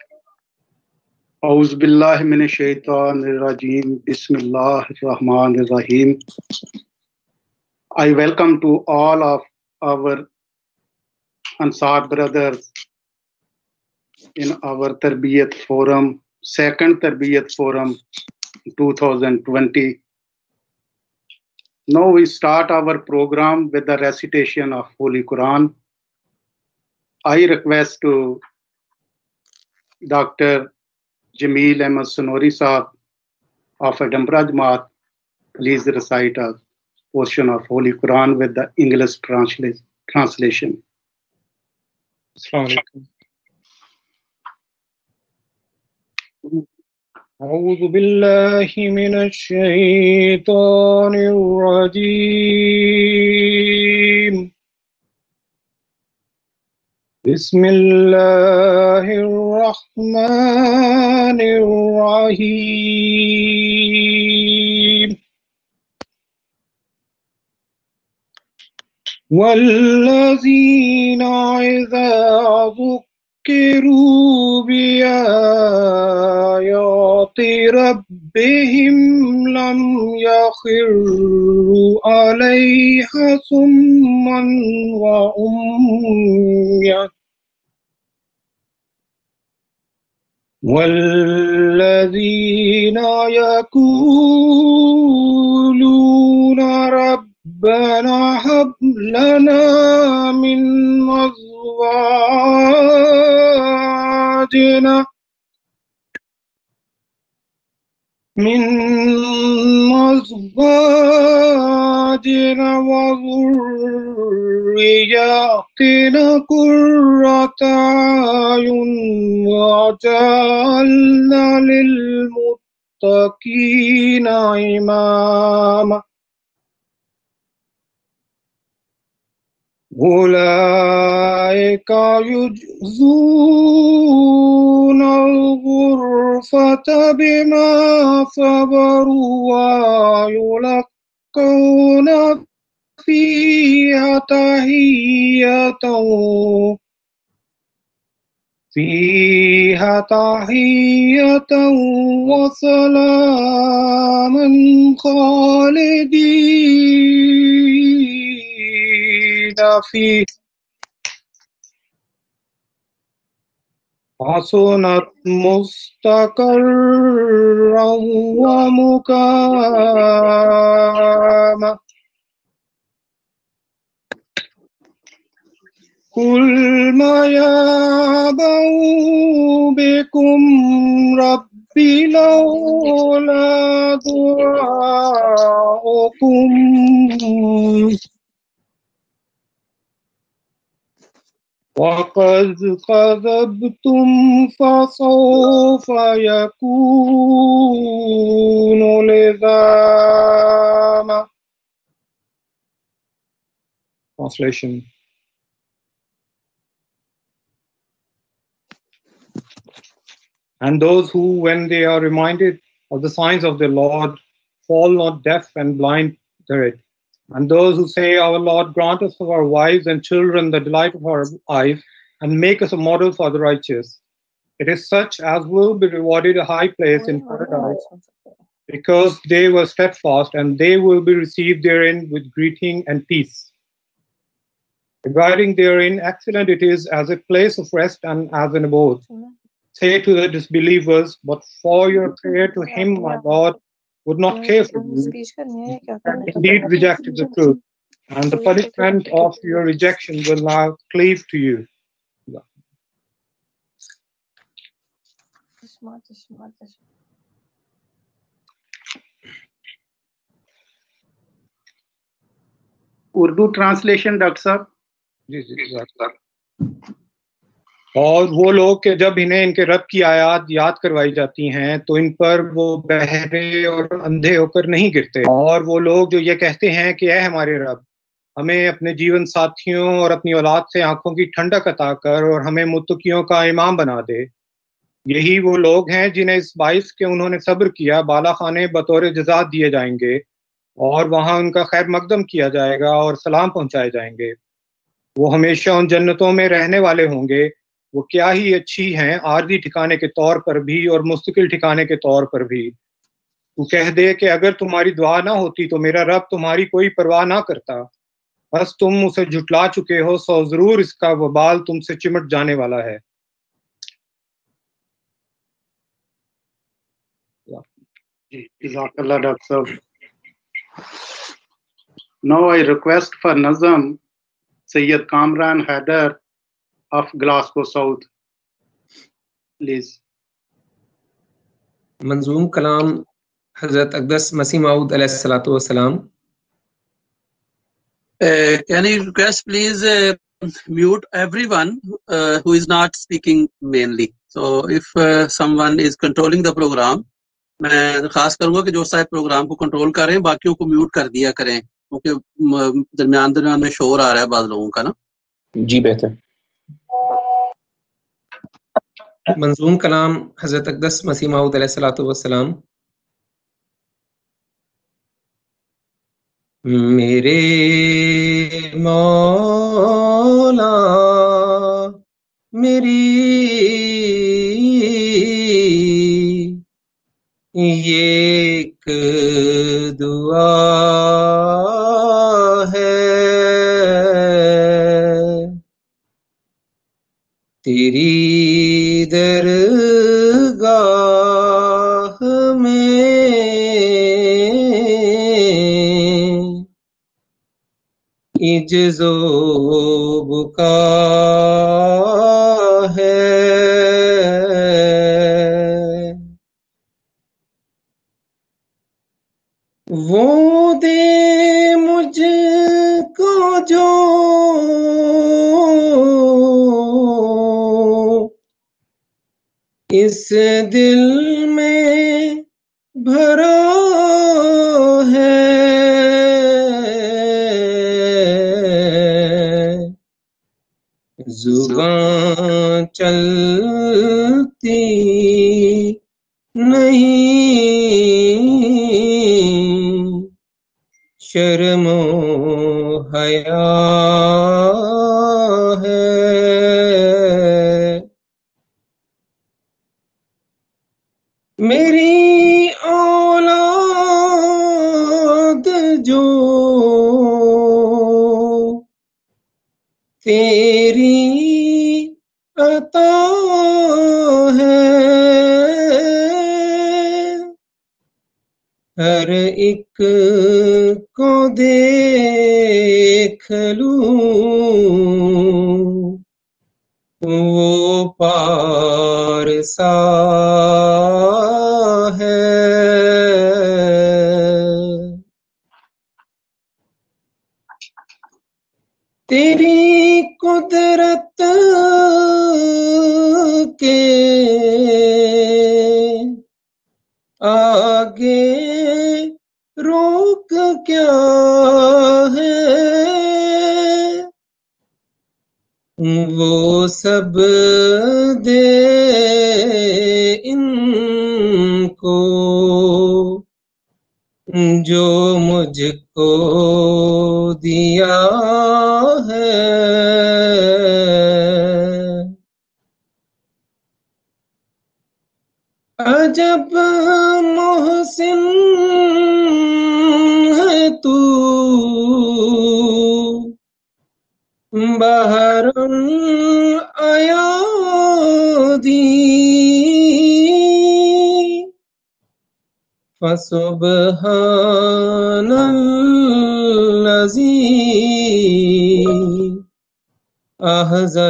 اعوذ باللہ من الشیطان الرجیم بسم اللہ الرحمن الرحیم. I welcome to all of our Ansar brothers in our Tarbiyat Forum, second Tarbiyat Forum 2020. Now we start our program with the recitation of Holy Quran. I request to Dr. Jameel Ahmed Sonori Saab of Edinburgh Jamaat, please recite a portion of Holy Quran with the English translation. Assalamu alaikum. أعوذ بالله من الشيطان الرجيم. بسم الله الرحمن الرحيم. والذين إذا ذكروا بآيات ربهم لم يخروا عليها صما وعميا والذين يقولون ربنا هب لنا من أزواجنا وذرياتنا قرة أعين واجعلنا للمتقين إماما. أولئك يجزون الغرفة بما صبروا ويلقون فيها تحية وسلاما خالدين فيه حسنت مستقرا ومقاما. قل ما يعبأ بكم ربي لولا دعاؤكم وقد كذبتم فسوف يكون لزاما. Translation. And those who, when they are reminded of the signs of their Lord, fall not deaf and blind to it. And those who say, our Lord, grant us of our wives and children the delight of our eyes, and make us a model for the righteous. It is such as will be rewarded a high place in paradise, because they were steadfast, and they will be received therein with greeting and peace. Abiding therein, excellent it is as a place of rest and as an abode. Say to the disbelievers, but for your prayer to him, my Lord would not care for you, and indeed rejected the truth, and the punishment of your rejection will now cleave to you. Urdu translation, Dr. Sahab. جی اور وہ لوگ کہ جب انہیں ان کے رب کی آیات یاد کروائی جاتی ہیں تو ان پر وہ بہرے اور اندھے ہو کر نہیں گرتے، اور وہ لوگ جو یہ کہتے ہیں کہ اے ہمارے رب، ہمیں اپنے جیون ساتھیوں اور اپنی اولاد سے آنکھوں کی ٹھنڈک عطا کر اور ہمیں متقیوں کا امام بنا دے، یہی وہ لوگ ہیں جنہیں اس باعث کہ انہوں نے صبر کیا بالا خانے بطور جزا دیے جائیں گے، اور وہاں ان کا خیر مقدم کیا جائے گا اور سلام پہنچائے جائیں گے. وہ ہمیشہ ان جنتوں میں رہنے والے ہوں گے وہ کیا ہی اچھی ہیں عارضی ٹھکانے کے طور پر بھی اور مستقل ٹھکانے کے طور پر بھی. تو کہہ دے کہ اگر تمہاری دعا نہ ہوتی تو میرا رب تمہاری کوئی پرواہ نہ کرتا. بس تم اسے جھٹلا چکے ہو، سو ضرور اس کا وبال تم سے چمٹ جانے والا ہے. Jazakallah, Dr. Now I request for Nazam Sayyid Kamran Haider of Glasgow South. Please. منظوم کلام حضرت اقدس مسیح موعود علیہ الصلوۃ والسلام. Can I request please mute everyone who is not speaking mainly. So if someone is controlling the program, میں خاص کروں گا کہ جو صاحب پروگرام کو کنٹرول کر رہے ہیں باقیوں کو میوٹ کر دیا کریں، کیونکہ درمیان میں شور آ رہا ہے بعض لوگوں کا نا. جی بہتر. منظوم کلام حضرت اقدس مسیح موعود علیہ الصلوۃ والسلام. میرے مولا میری یہ ایک دعا ہے، تیری درگاہ میں عجز و بکا ہے. وہ دے مجھ کو جو اس دل میں بھرا ہے، زبان چلتی نہیں، شرم و حیا ہے. میری اولاد جو تیری عطا ہے، ہر ایک کو دیکھ لوں وہ پارسا ہے. تیری قدرت کے آگے روک کیا ہے، وہ سب دے ان کو جو مجھ کو دیا ہے. عجب محسن ہے تو بہر ایادی، فسبحان الذی احصى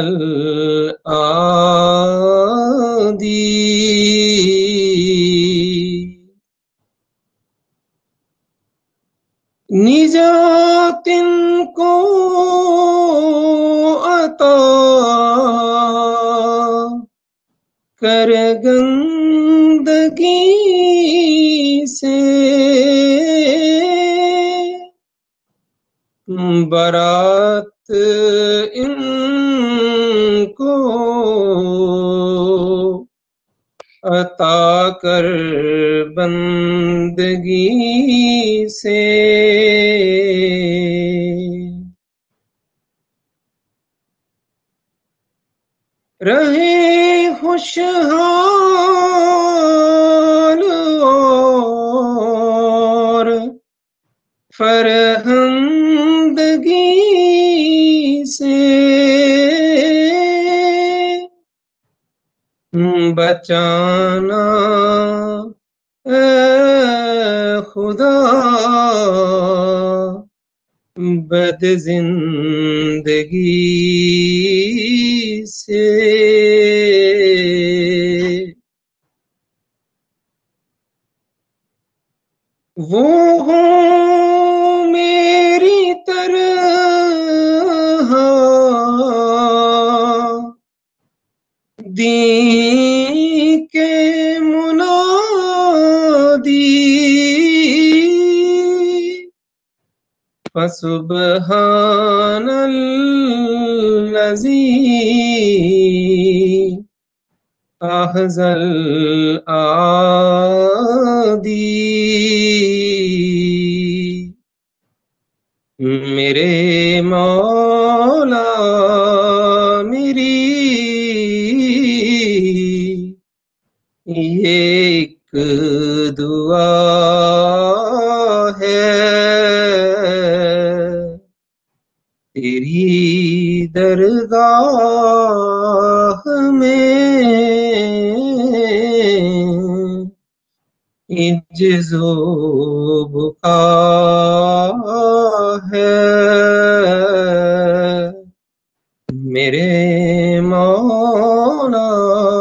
الآدی. نجات ان کو عطا کر گندگی سے، برات ان کو عطا کر بندگی سے. رہے خوشحال اور فرہندگی سے بچانا اے خدا بد زندگی سے. وہ ہوں میری طرح دین کے منادی فسبحان الذی احصى الآدی. میرے مولا میری یہ ایک دعا ہے تیری درگاہ میں عجز و بکا ہے میرے مولا.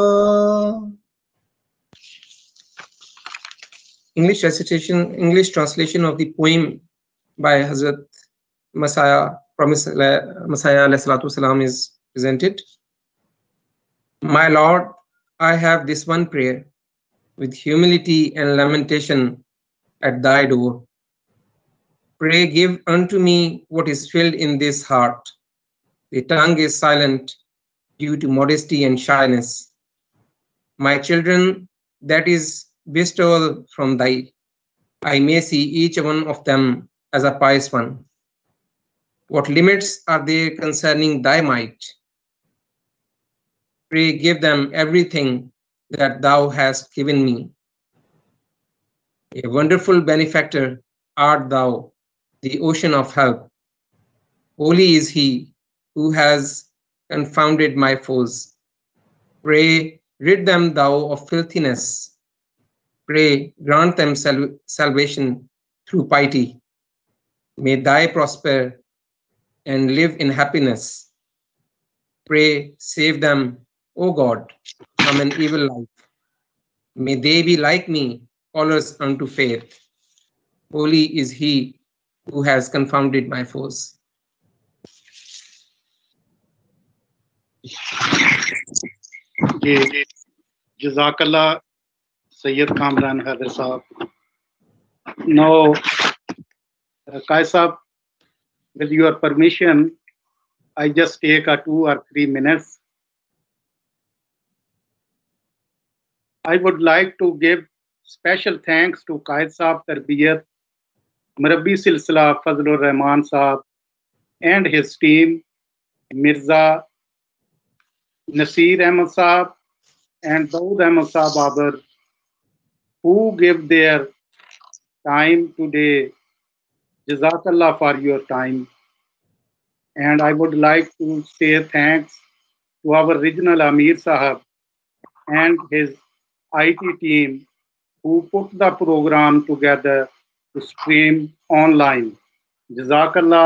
English recitation, English translation of the poem by Hazrat Messiah, Promised Messiah alayhi salatu wasalam is presented. My Lord, I have this one prayer with humility and lamentation at thy door. Pray give unto me what is filled in this heart. The tongue is silent due to modesty and shyness. My children, that is bestowal from thy. I may see each one of them as a pious one. What limits are there concerning thy might? Pray give them everything that thou hast given me. A wonderful benefactor art thou, the ocean of help. Holy is he who has confounded my foes. Pray rid them thou of filthiness. Pray grant them salvation through piety. May thy prosper and live in happiness. Pray save them, O God, from an evil life. May they be like me, callers unto faith. Holy is he who has confounded my foes. جی جزاک اللہ سید کامران حیدر صاحب. Now, Qais صاحب, with your permission, I just take 2 or 3 minutes. I would like to give special thanks to Qais Saab Tarbiyat, Murabbi Silsila Fazlur Rahman Saab and his team, Mirza Nasir Ahmed Saab and Daud Ahmed Saab Babar, who give their time today. Jazakallah for your time. And I would like to say thanks to our regional Amir Sahab and his IT team who put the program together to stream online. Jazakallah.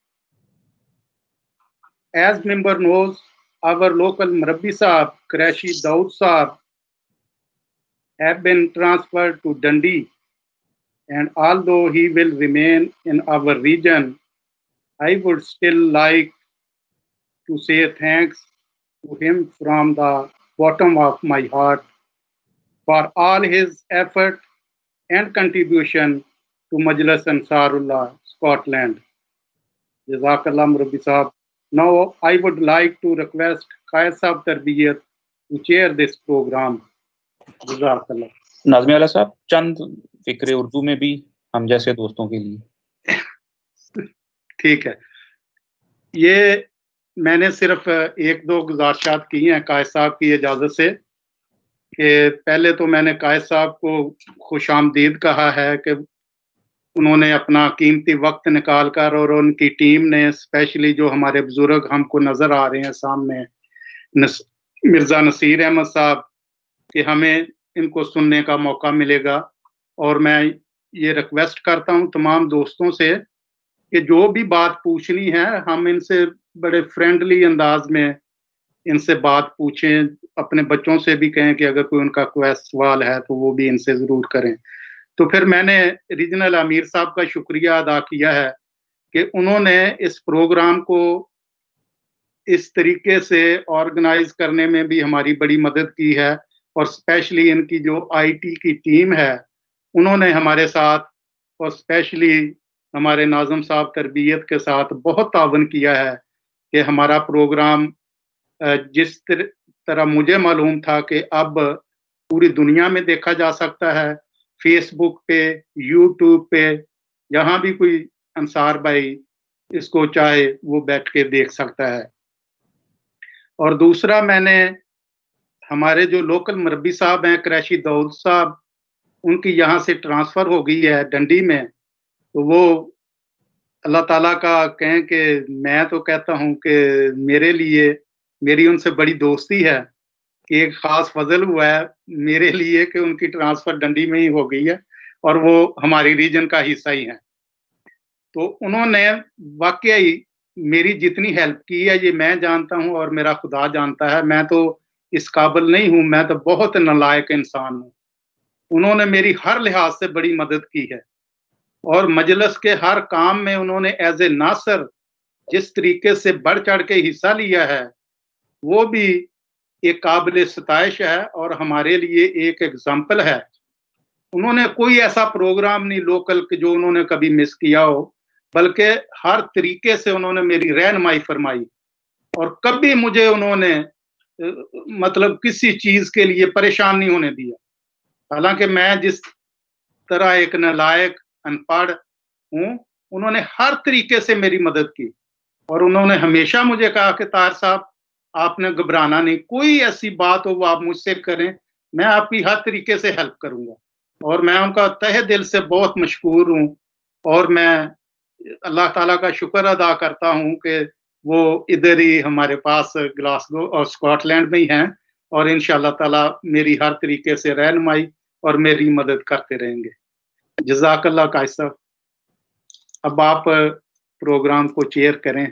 As member knows, our local Murabbi Sahab, Qureshi Daud Sahab, have been transferred to Dundee. And although he will remain in our region, I would still like to say thanks to him from the bottom of my heart for all his effort and contribution to Majlis Ansarullah, Scotland. Jazakallah Murabbi Sahab. Now I would like to request Qais Saab Tarbiyat to chair this program. Jazakallah. ناظمی والا صاحب چند فکرے اردو میں بھی ہم جیسے دوستوں کے لیے. ٹھیک ہے. یہ میں نے صرف ایک دو گزارشات کی ہیں قائد صاحب کی اجازت سے، کہ پہلے تو میں نے قائد صاحب کو خوش آمدید کہا ہے کہ انہوں نے اپنا قیمتی وقت نکال کر اور ان کی ٹیم نے اسپیشلی جو ہمارے بزرگ ہم کو نظر آ رہے ہیں سامنے، مرزا نصیر احمد صاحب، کہ ہمیں ان کو سننے کا موقع ملے گا. اور میں یہ ریکویسٹ کرتا ہوں تمام دوستوں سے کہ جو بھی بات پوچھنی ہے ہم ان سے بڑے فرینڈلی انداز میں ان سے بات پوچھیں. اپنے بچوں سے بھی کہیں کہ اگر کوئی ان کا کوئی سوال ہے تو وہ بھی ان سے ضرور کریں. تو پھر میں نے ریجنل امیر صاحب کا شکریہ ادا کیا ہے کہ انہوں نے اس پروگرام کو اس طریقے سے آرگنائز کرنے میں بھی ہماری بڑی مدد کی ہے، اور اسپیشلی ان کی جو آئی ٹی کی ٹیم ہے انہوں نے ہمارے ساتھ اور اسپیشلی ہمارے ناظم صاحب تربیت کے ساتھ بہت تعاون کیا ہے کہ ہمارا پروگرام جس طرح مجھے معلوم تھا کہ اب پوری دنیا میں دیکھا جا سکتا ہے، فیس بک پہ، یوٹیوب پہ، جہاں بھی کوئی انصار بھائی اس کو چاہے وہ بیٹھ کے دیکھ سکتا ہے. اور دوسرا میں نے ہمارے جو لوکل مربی صاحب ہیں قریشی داؤد صاحب، ان کی یہاں سے ٹرانسفر ہو گئی ہے ڈنڈی میں، تو وہ اللہ تعالیٰ کا کہیں کہ میں تو کہتا ہوں کہ میرے لیے میری ان سے بڑی دوستی ہے کہ ایک خاص فضل ہوا ہے میرے لیے کہ ان کی ٹرانسفر ڈنڈی میں ہی ہو گئی ہے اور وہ ہماری ریجن کا حصہ ہی ہے. تو انہوں نے واقعی میری جتنی ہیلپ کی ہے یہ میں جانتا ہوں اور میرا خدا جانتا ہے، میں تو اس قابل نہیں ہوں، میں تو بہت نالائق انسان ہوں. انہوں نے میری ہر لحاظ سے بڑی مدد کی ہے اور مجلس کے ہر کام میں انہوں نے ایز اے ناصر جس طریقے سے بڑھ چڑھ کے حصہ لیا ہے وہ بھی ایک قابل ستائش ہے اور ہمارے لیے ایک ایگزامپل ہے. انہوں نے کوئی ایسا پروگرام نہیں لوکل کہ جو انہوں نے کبھی مس کیا ہو، بلکہ ہر طریقے سے انہوں نے میری رہنمائی فرمائی اور کبھی مجھے انہوں نے مطلب کسی چیز کے لیے پریشان نہیں ہونے دیا. حالانکہ میں جس طرح ایک نالائق ان پڑھ ہوں، انہوں نے ہر طریقے سے میری مدد کی اور انہوں نے ہمیشہ مجھے کہا کہ طاہر صاحب آپ نے گھبرانا نہیں، کوئی ایسی بات ہو وہ آپ مجھ سے کریں، میں آپ کی ہر طریقے سے ہیلپ کروں گا. اور میں ان کا تہہ دل سے بہت مشکور ہوں اور میں اللہ تعالیٰ کا شکر ادا کرتا ہوں کہ وہ ادھر ہی ہمارے پاس گلاسگو اور اسکاٹ لینڈ میں ہی ہیں اور انشاءاللہ تعالیٰ میری ہر طریقے سے رہنمائی اور میری مدد کرتے رہیں گے. جزاک اللہ قائد صاحب. اب آپ پروگرام کو چیئر کریں.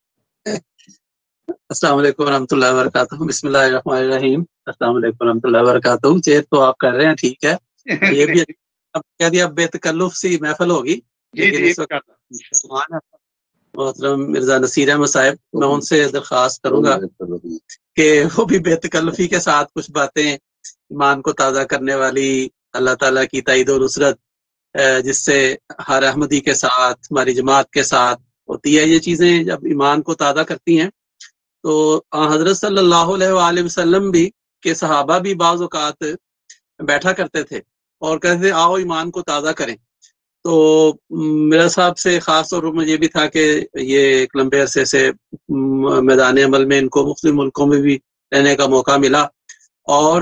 السلام علیکم ورحمۃ اللہ وبرکاتہ. بسم اللہ الرحمن الرحیم. السلام علیکم ورحمۃ اللہ وبرکاتہ. چیئر تو آپ کر رہے ہیں، ٹھیک ہے. یہ بھی اب کہہ دیا بے تکلف سی محفل ہوگی، لیکن اس وقت محترم مرزا نصیر احمد صاحب، میں ان سے درخواست کروں گا کہ وہ بھی بے تکلفی کے ساتھ کچھ باتیں ایمان کو تازہ کرنے والی، اللہ تعالیٰ کی تائید و نصرت جس سے ہر احمدی کے ساتھ ہماری جماعت کے ساتھ ہوتی ہے، یہ چیزیں جب ایمان کو تازہ کرتی ہیں تو حضرت صلی اللہ علیہ وآلہ وسلم بھی کہ صحابہ بھی بعض اوقات بیٹھا کرتے تھے اور کہتے تھے آؤ ایمان کو تازہ کریں. تو میرا صاحب سے خاص طور پر یہ بھی تھا کہ یہ ایک لمبے عرصے سے میدان عمل میں ان کو مختلف ملکوں میں بھی رہنے کا موقع ملا اور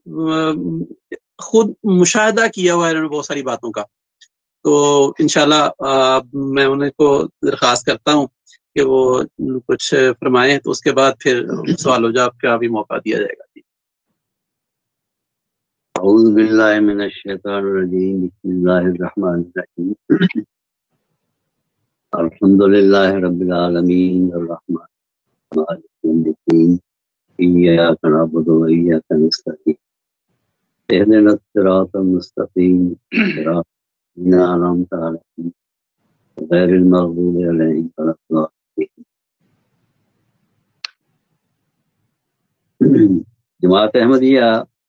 خود مشاہدہ کیا ہوا ہے انہوں نے بہت ساری باتوں کا. تو انشاءاللہ میں انہیں کو درخواست کرتا ہوں کہ وہ کچھ فرمائیں، تو اس کے بعد پھر سوال و جواب کا بھی موقع دیا جائے گا. اعوذ باللہ من الشیطان الرجیم. بسم اللہ الرحمن الرحیم. الحمدللہ رب العالمین الرحمن مالک یوم الدین ایاک نعبد و ایاک نستعین اہدنا الصراط المستقیم صراط الذین انعمت علیہم غیر المغضوب علیہم ولا الضالین. جماعت احمدیہ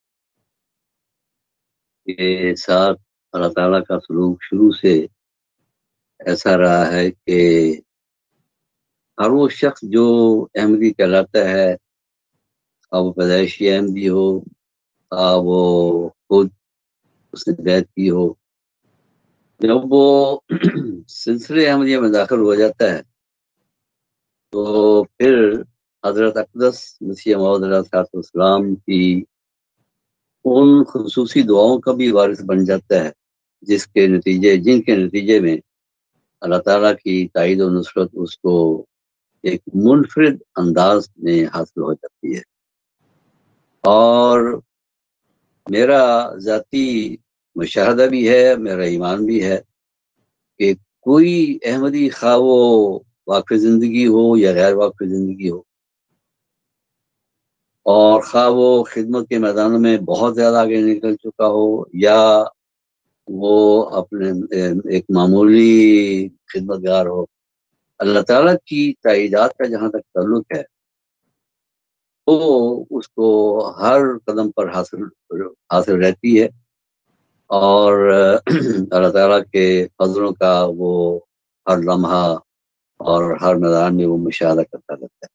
کے ساتھ اللہ تعالیٰ کا سلوک شروع سے ایسا رہا ہے کہ ہر وہ شخص جو احمدی کہلاتا ہے، اب وہ پیدائشی احمدی ہو، اب وہ خود اس نے بیعت کی ہو، جب وہ سلسلے احمدیہ میں داخل ہو جاتا ہے تو پھر حضرت اقدس مسیح موعود علیہ السلام کی ان خصوصی دعاؤں کا بھی وارث بن جاتا ہے جن کے نتیجے میں اللہ تعالیٰ کی تائید و نصرت اس کو ایک منفرد انداز میں حاصل ہو جاتی ہے۔ اور میرا ذاتی مشاہدہ بھی ہے، میرا ایمان بھی ہے کہ کوئی احمدی خواہ وہ واقف زندگی ہو یا غیر واقف زندگی ہو، اور خواہ وہ خدمت کے میدانوں میں بہت زیادہ آگے نکل چکا ہو یا وہ اپنے ایک معمولی خدمت گار ہو، اللہ تعالیٰ کی تائیدات کا جہاں تک تعلق ہے تو اس کو ہر قدم پر حاصل رہتی ہے، اور اللہ تعالیٰ کے فضلوں کا وہ ہر لمحہ اور ہر میدان میں وہ مشاہدہ کرتا رہتا ہے۔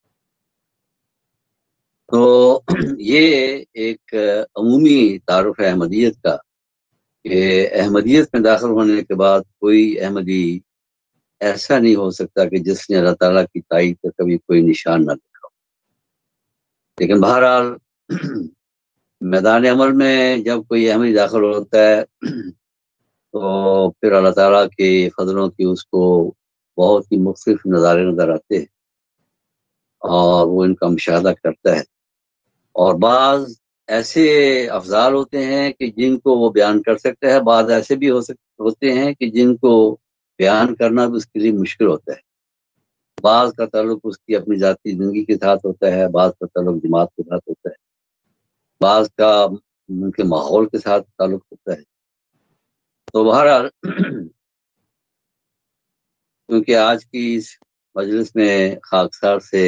تو یہ ایک عمومی تعارف ہے احمدیت کا کہ احمدیت میں داخل ہونے کے بعد کوئی احمدی ایسا نہیں ہو سکتا کہ جس نے اللہ تعالیٰ کی تائید کا کبھی کوئی نشان نہ دیکھا ہو۔ لیکن بہرحال میدان عمل میں جب کوئی احمدی داخل ہوتا ہے تو پھر اللہ تعالیٰ کے فضلوں کی اس کو بہت ہی مختلف نظارے نظر آتے ہیں اور وہ ان کا مشاہدہ کرتا ہے، اور بعض ایسے افضال ہوتے ہیں کہ جن کو وہ بیان کر سکتا ہے، بعض ایسے بھی ہوتے ہیں کہ جن کو بیان کرنا بھی اس کے لیے مشکل ہوتا ہے۔ بعض کا تعلق اس کی اپنی ذاتی زندگی کے ساتھ ہوتا ہے، بعض کا تعلق جماعت کے ساتھ ہوتا ہے، بعض کا ان کے ماحول کے ساتھ تعلق ہوتا ہے۔ تو بہرحال کیونکہ آج کی اس مجلس میں خاکسار سے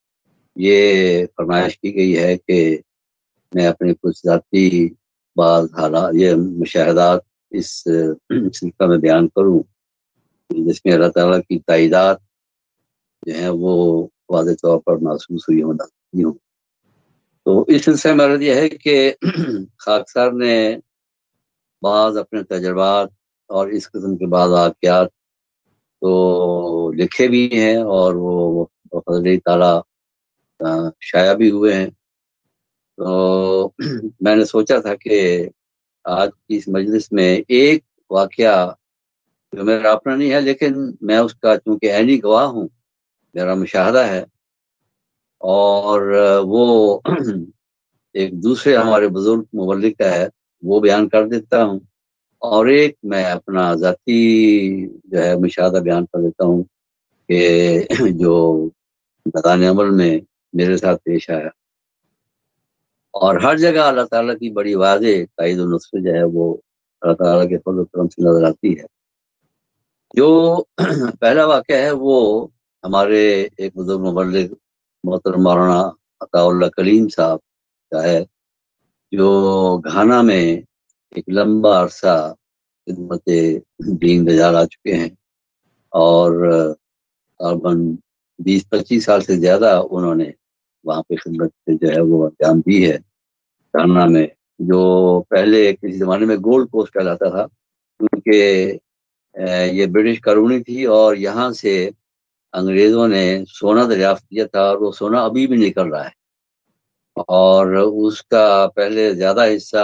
یہ فرمائش کی گئی ہے کہ میں اپنے کچھ ذاتی بعض حالات یہ مشاہدات اس سلسلہ میں بیان کروں جس میں اللہ تعالیٰ کی تائیدات جو ہیں وہ واضح طور پر محسوس ہوئی ہوں۔ تو اس سلسلے میں عرض یہ ہے کہ خاکسار نے بعض اپنے تجربات اور اس قسم کے بعض واقعات تو لکھے بھی ہیں اور وہ بفضل تعالیٰ شائع بھی ہوئے ہیں۔ تو میں نے سوچا تھا کہ آج کی اس مجلس میں ایک واقعہ جو میرا اپنا نہیں ہے لیکن میں اس کا چونکہ عینی گواہ ہوں، میرا مشاہدہ ہے، اور وہ ایک دوسرے ہمارے بزرگ مبلغ کا ہے، وہ بیان کر دیتا ہوں، اور ایک میں اپنا ذاتی جو ہے مشاہدہ بیان کر دیتا ہوں کہ جو میدان عمل میں میرے ساتھ پیش آیا۔ اور ہر جگہ اللہ تعالیٰ کی بڑی واضح تائید و نصرت جو ہے وہ اللہ تعالیٰ کے فضل و کرم سے نظر آتی ہے۔ جو پہلا واقعہ ہے وہ ہمارے ایک بزرگ مبلغ محترم مولانا عطاء اللہ کلیم صاحب کا ہے، جو گھانا میں ایک لمبا عرصہ خدمت دین بجا لا چکے ہیں، اور تقریباً 20-25 سال سے زیادہ انہوں نے وہاں پہ خدمت جو ہے وہ انجام دی ہے گھانا میں، جو پہلے کسی زمانے میں گولڈ کوسٹ کہلاتا تھا، کیونکہ یہ برٹش کالونی تھی اور یہاں سے انگریزوں نے سونا دریافت کیا تھا، اور وہ سونا ابھی بھی نکل رہا ہے، اور اس کا پہلے زیادہ حصہ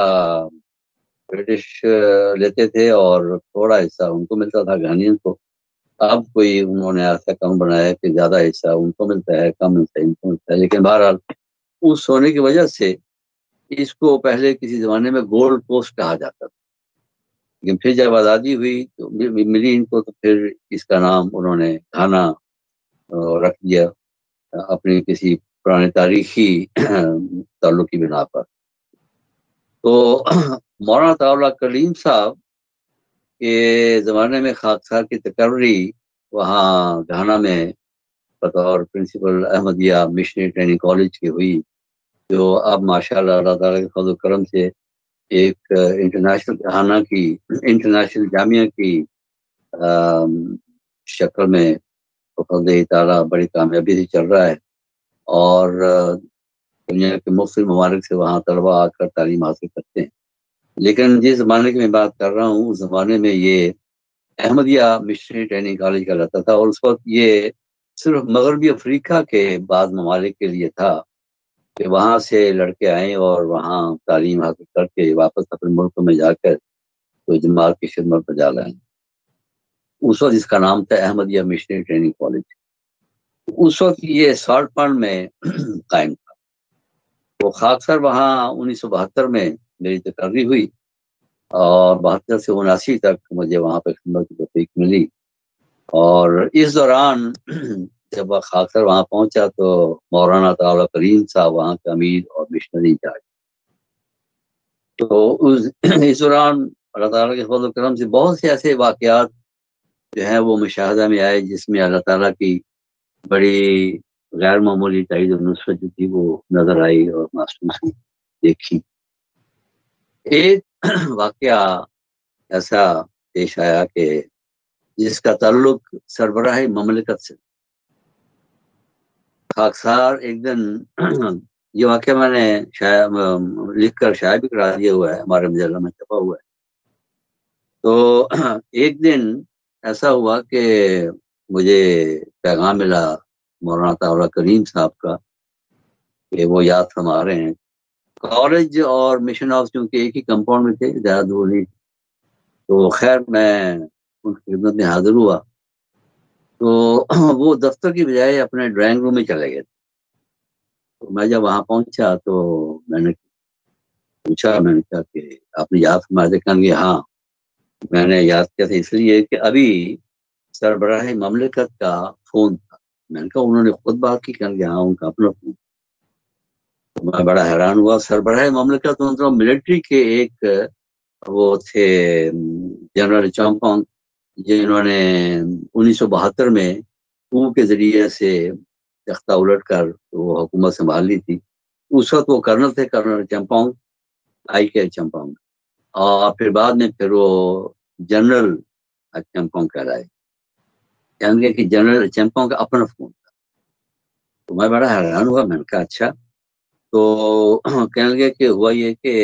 برٹش لیتے تھے اور تھوڑا حصہ ان کو ملتا تھا گھانیوں کو۔ اب کوئی انہوں نے ایسا کم بنایا کہ زیادہ حصہ ان کو ملتا ہے، کم حصہ ان کو ملتا ہے، لیکن بہرحال اس سونے کی وجہ سے اس کو پہلے کسی زمانے میں گولڈ کوسٹ کہا جاتا تھا، لیکن پھر جب آزادی ہوئی تو ملی ان کو، تو پھر اس کا نام انہوں نے گھانا رکھ دیا اپنی کسی پرانے تاریخی تعلق کی بنا پر۔ تو مولانا عطاء اللہ کلیم صاحب کے زمانے میں خاکسار کی تقرری وہاں گھانا میں بطور principal Ahmadiyya missionary training college کی ہوئی، جو اب ماشاءاللہ اللہ تعالیٰ کے فضل و کرم سے ایک انٹرنیشنل جامعہ کی شکل میں بفضل تعالیٰ بڑی کامیابی سے چل رہا ہے، اور دنیا کے مختلف ممالک سے وہاں طلباء آ کر تعلیم حاصل کرتے ہیں۔ لیکن جس زمانے کی میں بات کر رہا ہوں، اس زمانے میں یہ احمدیہ مشنری ٹریننگ کالج کا رہتا تھا، اور اس وقت یہ صرف مغربی افریقہ کے بعض ممالک کے لیے تھا کہ وہاں سے لڑکے آئیں اور وہاں تعلیم حاصل کر کے واپس اپنے ملک میں جا کر تو جماعت کی خدمت میں جا لائیں. اس وقت اس کا نام تھا احمدیہ مشنری ٹریننگ کالج. اس وقت یہ سالٹ پانڈ میں قائم تھا. تو خاکسار وہاں 1972 میں میری تقرری ہوئی اور 72 سے 79 تک مجھے وہاں پہ خدمت کی توفیق ملی. اور اس دوران جب خاکسار وہاں پہنچا تو مولانا تعالیٰ کریم صاحب وہاں کے امیر اور مشنری انچارج. تو اس دوران اللہ تعالیٰ کے فضل و کرم سے بہت سے ایسے واقعات جو ہیں وہ مشاہدہ میں آئے جس میں اللہ تعالیٰ کی بڑی غیر معمولی تائید و نصرت جو تھی وہ نظر آئی اور محسوس ہوئی دیکھی. ایک واقعہ ایسا پیش آیا کہ جس کا تعلق سربراہ مملکت سے. خاکسار ایک دن یہ واقعہ میں نے لکھ کر شائع بھی کرا دیا ہوا ہے، ہمارے مجلہ میں چھپا ہوا ہے. تو ایک دن ایسا ہوا کہ مجھے پیغام ملا مولانا تعالیٰ کریم صاحب کا کہ وہ یاد فرما رہے ہیں. کالج اور مشن ہاؤس چونکہ ایک ہی کمپاؤنڈ میں تھے، زیادہ دور نہیں. تو خیر میں ان کی خدمت میں حاضر ہوا تو وہ دفتر کی بجائے اپنے ڈرائنگ روم میں چلے گئے تھے. تو میں جب وہاں پہنچا تو میں نے پوچھا، میں نے کہا کہ آپ نے یاد فرمایا تھا؟ کہا کہ ہاں میں نے یاد کیا تھا اس لیے کہ ابھی سربراہ مملکت کا فون تھا. میں نے کہا انہوں نے خود بات کی؟ کہا کہ ہاں ان کا اپنا فون. تو میں بڑا حیران ہوا. سربراہ مملکت مطلب ملٹری کے ایک وہ تھے جنرل چمپونگ، جنہوں نے 1972 میں کو کے ذریعے سے تختہ الٹ کر وہ حکومت سنبھال لی تھی. اس وقت وہ کرنل تھے، کرنل چمپونگ، آئی کے چمپونگ. اور پھر بعد میں پھر وہ جنرل چمپونگ کہلائے. کہیں کہ جنرل چمپونگ کا اپنا فون تھا. تو میں بڑا حیران ہوا. میں نے کہا اچھا. تو کہنے لگے کہ ہوا یہ کہ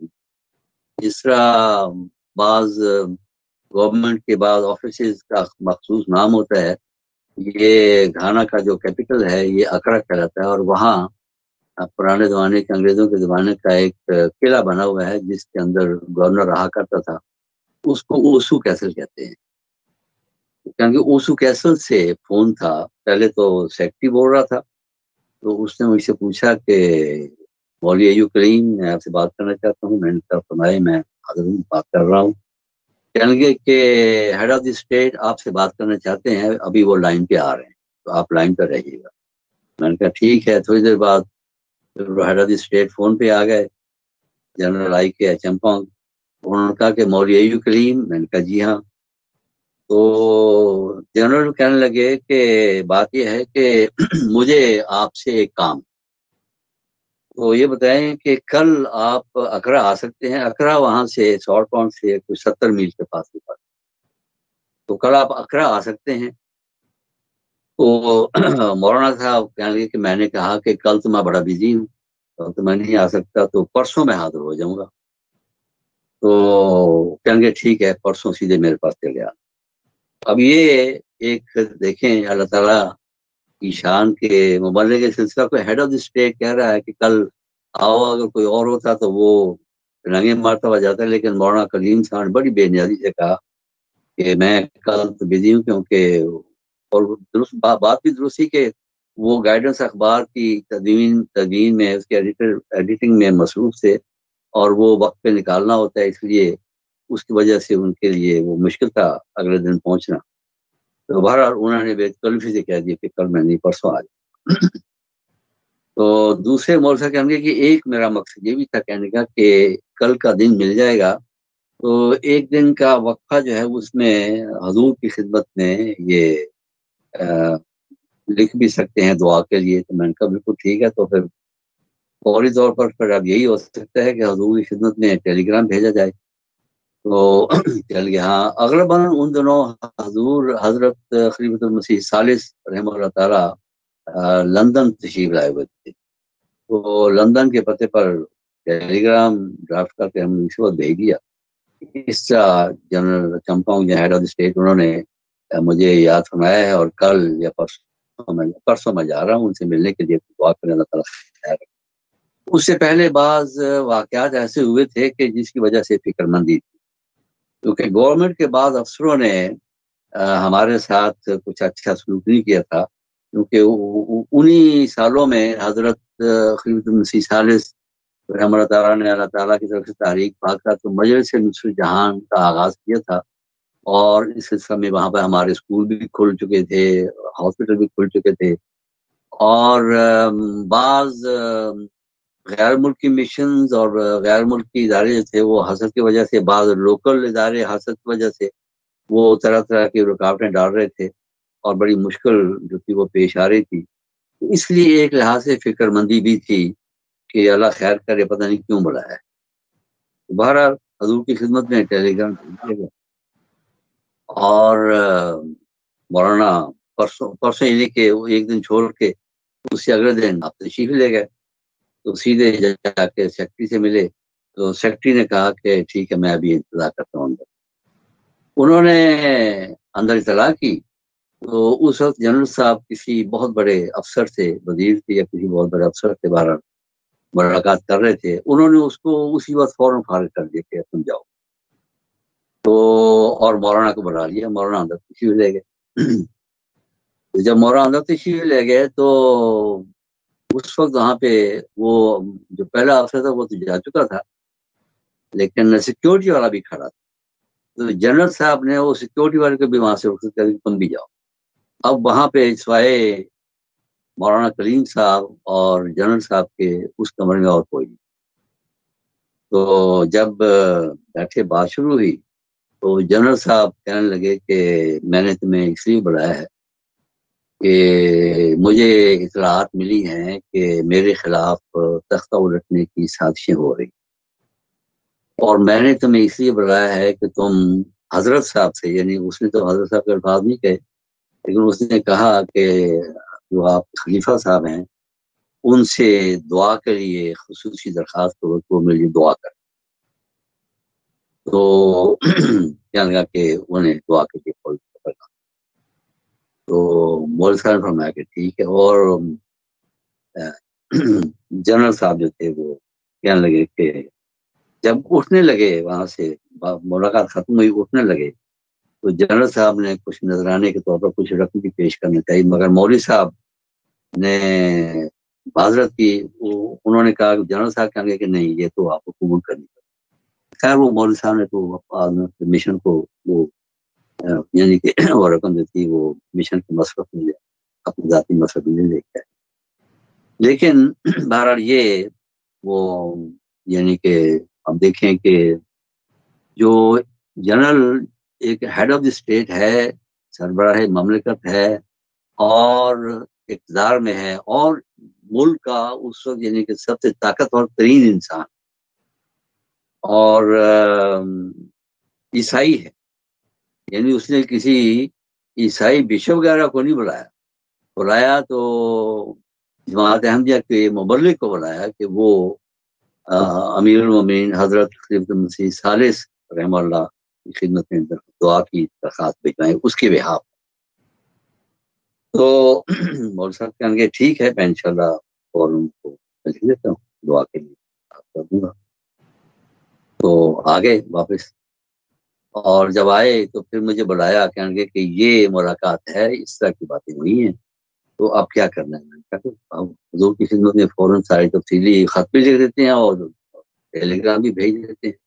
جس طرح بعض گورنمنٹ کے بعض آفیسز کا مخصوص نام ہوتا ہے، یہ گھانا کا جو کیپٹل ہے یہ اکرا کہلاتا ہے، اور وہاں پرانے زمانے کے انگریزوں کے زمانے کا ایک قلعہ بنا ہوا ہے جس کے اندر گورنر رہا کرتا تھا. اس کو اوسو کیسل کہتے ہیں. کیونکہ اوسو کیسل سے فون تھا. پہلے تو سیکٹری بول رہا تھا، تو اس نے مجھ سے پوچھا کہ مولوی ایوب کلیم میں آپ سے بات کرنا چاہتا ہوں. میں نے کہا فرمائے، میں حاضر ہوں، بات کر رہا ہوں. کہنے لگے کہ ہیڈ آف دی اسٹیٹ آپ سے بات کرنا چاہتے ہیں، ابھی وہ لائن پہ آ رہے ہیں تو آپ لائن پہ رہیے گا. میں نے کہا ٹھیک ہے. تھوڑی دیر بعد head of the state phone پہ آ گئے، جنرل آئی کے چمپونگ. انہوں نے کہا کہ مولوی ایوب کلیم. میں نے کہا جی ہاں. تو جنرل کہنے لگے کہ بات یہ ہے کہ مجھے آپ سے ایک کام. تو یہ بتائیں کہ کل آپ اکرا آ سکتے ہیں؟ اکرا وہاں سے سالٹ پانڈ سے کچھ 70 میل کے پاس کے پاس. تو کل آپ اکرا آ سکتے ہیں؟ تو مولانا صاحب کہنے لگے کہ میں نے کہا کہ کل تو میں بڑا بزی ہوں، کل تو میں نہیں آ سکتا، تو پرسوں میں حاضر ہو جاؤں گا. تو کہیں گے ٹھیک ہے، پرسوں سیدھے میرے پاس چلے آ. اب یہ ایک دیکھیں اللہ تعالیٰ کی شان کے مبلغ کے سلسلہ کو ہیڈ آف دی اسٹیٹ کہہ رہا ہے کہ کل آؤ. اگر کوئی اور ہوتا تو وہ رنگے مارتا ہوا جاتا ہے، لیکن مولانا کلیم صاحب نے بڑی بے نیازی سے کہا کہ میں کل تو بزی ہوں. کیونکہ اور درست بات بھی درست تھی کہ وہ گائیڈنس اخبار کی تدوین میں اس کے ایڈیٹنگ میں مصروف تھے اور وہ وقت پہ نکالنا ہوتا ہے، اس لیے اس کی وجہ سے ان کے لیے وہ مشکل تھا اگلے دن پہنچنا. تو بہرحال انہوں نے بے تکلفی سے کہہ دیا کہ کل میں نہیں، پرسوں آ جاؤں. تو دوسرے مولوی صاحب کہیں گے کہ ایک میرا مقصد یہ بھی تھا کہنے کا کہ کل کا دن مل جائے گا تو ایک دن کا وقفہ جو ہے اس میں حضور کی خدمت میں یہ لکھ بھی سکتے ہیں دعا کے لیے. تو میں نے کہا بالکل ٹھیک ہے. تو پھر فوری طور پر پھر اب یہی ہو سکتا ہے کہ حضور کی خدمت میں ٹیلی گرام بھیجا جائے. تو چل گیا. ہاں اغلباً ان دنوں حضور حضرت خلیفۃ المسیح ثالث رحمہ اللہ تعالی لندن تشریف لائے ہوئے تھے. تو لندن کے پتے پر ٹیلی گرام ڈرافٹ کر کے ہم نے اس وقت بھیج دیا. اس طرح جنرل چمپونگ جو ہیڈ آف دی اسٹیٹ انہوں نے مجھے یاد فرمایا ہے اور کل یا پرسوں परसों मैं जा रहा हूँ उनसे मिलने के लिए, दुआ करें अल्लाह ताला खैर रखे। उससे पहले बाज वाक़यात ऐसे हुए थे कि जिसकी वजह से फिक्रमंदी थी, क्योंकि गवर्नमेंट के बाद अफसरों ने हमारे साथ कुछ अच्छा सलूक नहीं किया था, क्योंकि उन्हीं सालों में हजरत खलीफतुल मसीह सालिस रहमतुल्लाह ताला ने अल्लाह ताला की तरफ से तहरीक पाक तो मजलिस नुस्रत जहान का आगाज किया था, और इस सिलसिले में वहाँ पर हमारे स्कूल भी खुल चुके थे, हॉस्पिटल भी खुल चुके थे, और बाज गैर मुल्की मिशंस और गैर मुल्की इदारे जो थे वो हसद की वजह से, बाद लोकल इदारे हसद की वजह से वो तरह तरह की रुकावटें डाल रहे थे और बड़ी मुश्किल जो थी वो पेश आ रही थी। इसलिए एक लिहाज से फिक्रमंदी भी थी कि अल्लाह खैर करे, पता नहीं क्यों बुलाया है। बहरहाल हजूर की खिदमत में टेलीग्राम भेजिएगा। और मौलाना परसों यानी कि एक दिन छोड़ के उससे अगले दिन आप तशरीफ ले गए, तो सीधे जाके सेक्रेटरी से मिले, तो सेक्रेटरी ने कहा कि ठीक है मैं अभी इंतजार करता हूँ अंदर। उन्होंने अंदर इतला की, तो उस वक्त जनरल साहब किसी बहुत बड़े अफसर से, वजीर थे या किसी बहुत बड़े अफसर से बाहर मुलाकात कर रहे थे। उन्होंने उसको उसी वक्त फौरन फारिग कर दिया कि तुम जाओ, तो और मौलाना को बुला लिया। मौलाना अंदर तशरीफ ले गए। तो जब मौलाना अंदर तशरीफ ले गए तो उस वक्त वहाँ पे वो जो पहला अफसर था वो तो जा चुका था, लेकिन सिक्योरिटी वाला भी खड़ा था। तो जनरल साहब ने वो सिक्योरिटी वाले को भी वहां से रुखसत कर, तुम भी जाओ। अब वहां पे सिवाय मौलाना कलीम साहब और जनरल साहब के उस कमरे में और कोई नहीं। तो जब बैठे बात शुरू हुई तो जनरल साहब कहने लगे कि मैंने तुम्हें इसलिए बुलाया है कि मुझे इतलात मिली हैं कि मेरे खिलाफ तख्ता उलटने की साजिशें हो रही, और मैंने तुम्हें इसलिए बुलाया है कि तुम हजरत साहब से, यानी उसने तो हजरत साहब के अल्फाज नहीं कहे, लेकिन उसने कहा कि जो आप खलीफा साहब हैं उनसे दुआ के लिए खुसूसी दरख्वास्त करो तो मेरे लिए दुआ कर। तो क्या लगा कि उन्हें दुआ के लिए कॉल करना। तो मौलवी साहब ने फरमाया कि ठीक है, और जनरल साहब जो थे वो कहने लगे कि जब उठने लगे वहां से, मुलाकात खत्म हुई, उठने लगे, तो जनरल साहब ने कुछ नजराने के तौर पर कुछ रकम भी पेश करना चाहिए, मगर मौलवी साहब ने माजरत की। उन्होंने कहा, जनरल साहब कहेंगे कि नहीं ये तो आपको कबूल करनी पड़ेगी। खैर वो मौलवी साहब ने तो मिशन को वो यानी कि वो रकम जो थी वो मिशन के मसरफ में ले, अपने जाती मसरफ में लेके आए। लेकिन बहरहाल ये वो यानी कि हम देखें कि जो जनरल एक हेड ऑफ द स्टेट है, सरबराह ममलिकत है और इक़्तिदार में है, और मुल्क का उस वक्त यानी कि सबसे ताकतवर तरीन इंसान और ईसाई है, यानी उसने किसी ईसाई बिशप वगैरह को नहीं बुलाया तो जमात अहमदिया के मुबल्लिग को बुलाया कि वो अमीरुल मोमिनीन हजरत खलीफतुल मसीह सालिस रहमतुल्लाह की खिदमत में दुआ की दरख्वास्त भिजवाएं उसके बिहाफ। तो मौलवी साहब कहेंगे ठीक है मैं इंशाल्लाह और उनको लिख देता हूँ, दुआ के लिए आप कर दूंगा। तो आ गए वापस, और जब आए तो फिर मुझे बुलाया, कहेंगे कि ये मुलाकात है, इस तरह की बातें हुई हैं, तो अब क्या करना है। मैंने कहा हुजूर की खिदमत में फौरन सारी तफसीली खत भी लिख देते हैं और टेलीग्राम भी भेज देते हैं।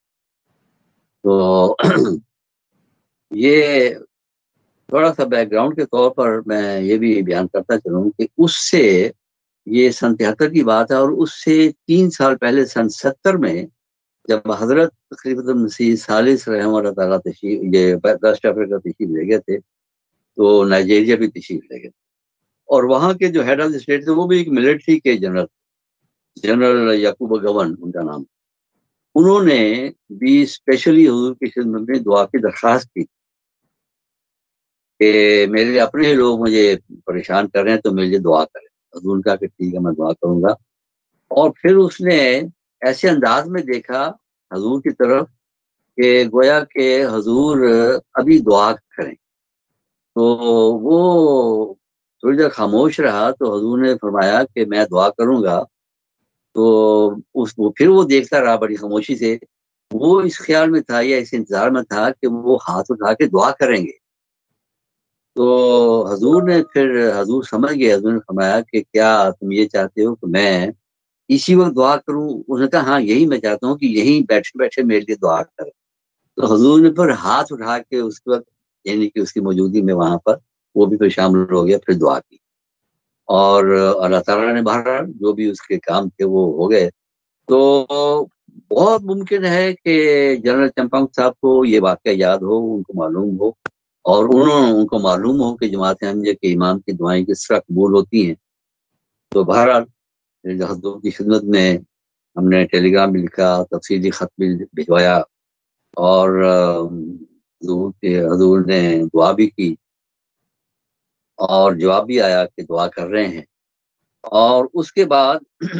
तो ये थोड़ा सा बैकग्राउंड के तौर पर मैं ये भी बयान करता चलूँ कि उससे, ये सन 73 की बात है, और उससे 3 साल पहले सन 70 में जब हजरत खलीफतुल मसीह सालिस रहमतुल्लाह ताला तशरीफ ये वेस्ट अफ्रीका तशरीफ ले गए थे, तो नाइजीरिया भी तशरीफ ले गए, और वहाँ के जो हेड ऑफ द स्टेट थे वो भी एक मिलिट्री के जनरल याकूब गवन उनका नाम। उन्होंने भी स्पेशली हुजूर की खिदमत में दुआ की दरख्वास्त की कि मेरे अपने लोग मुझे परेशान कर रहे हैं तो मेरे लिए दुआ करें। हुजूर का कि ठीक है मैं दुआ करूंगा। और फिर उसने ऐसे अंदाज में देखा हुजूर की तरफ कि गोया के हुजूर अभी दुआ करें, तो वो تھوڑی دیر خاموش رہا تو حضور نے فرمایا کہ میں دعا کروں گا. تو پھر وہ دیکھتا رہا بڑی خاموشی سے. وہ اس خیال میں تھا یا اس انتظار میں تھا کہ وہ ہاتھ اٹھا کے دعا کریں گے. تو حضور سمجھ گئے. حضور نے فرمایا کہ کیا تم یہ چاہتے ہو کہ میں اسی وقت دعا کروں؟ اس نے کہا ہاں یہی میں چاہتا ہوں کہ یہیں بیٹھے بیٹھے میرے لیے دعا کرے. تو حضور نے پھر ہاتھ اٹھا کے اس وقت یعنی کہ اس کی موجودگی میں وہاں پر وہ بھی پھر شامل ہو گیا, پھر دعا کی. اور اللہ تعالیٰ نے بہرحال جو بھی اس کے کام تھے وہ ہو گئے. تو بہت ممکن ہے کہ جنرل چمپنگ صاحب کو یہ واقعہ یاد ہو, ان کو معلوم ہو, اور ان کو معلوم ہو کہ جماعت احمدیہ کے امام کی دعائیں کس طرح قبول ہوتی ہیں. تو بہرحال حضور کی خدمت میں ہم نے ٹیلی گرام بھی لکھا, تفصیلی خط بھی بھجوایا, اور حضور نے دعا بھی کی, اور جواب بھی آیا کہ دعا کر رہے ہیں. اور اس کے بعد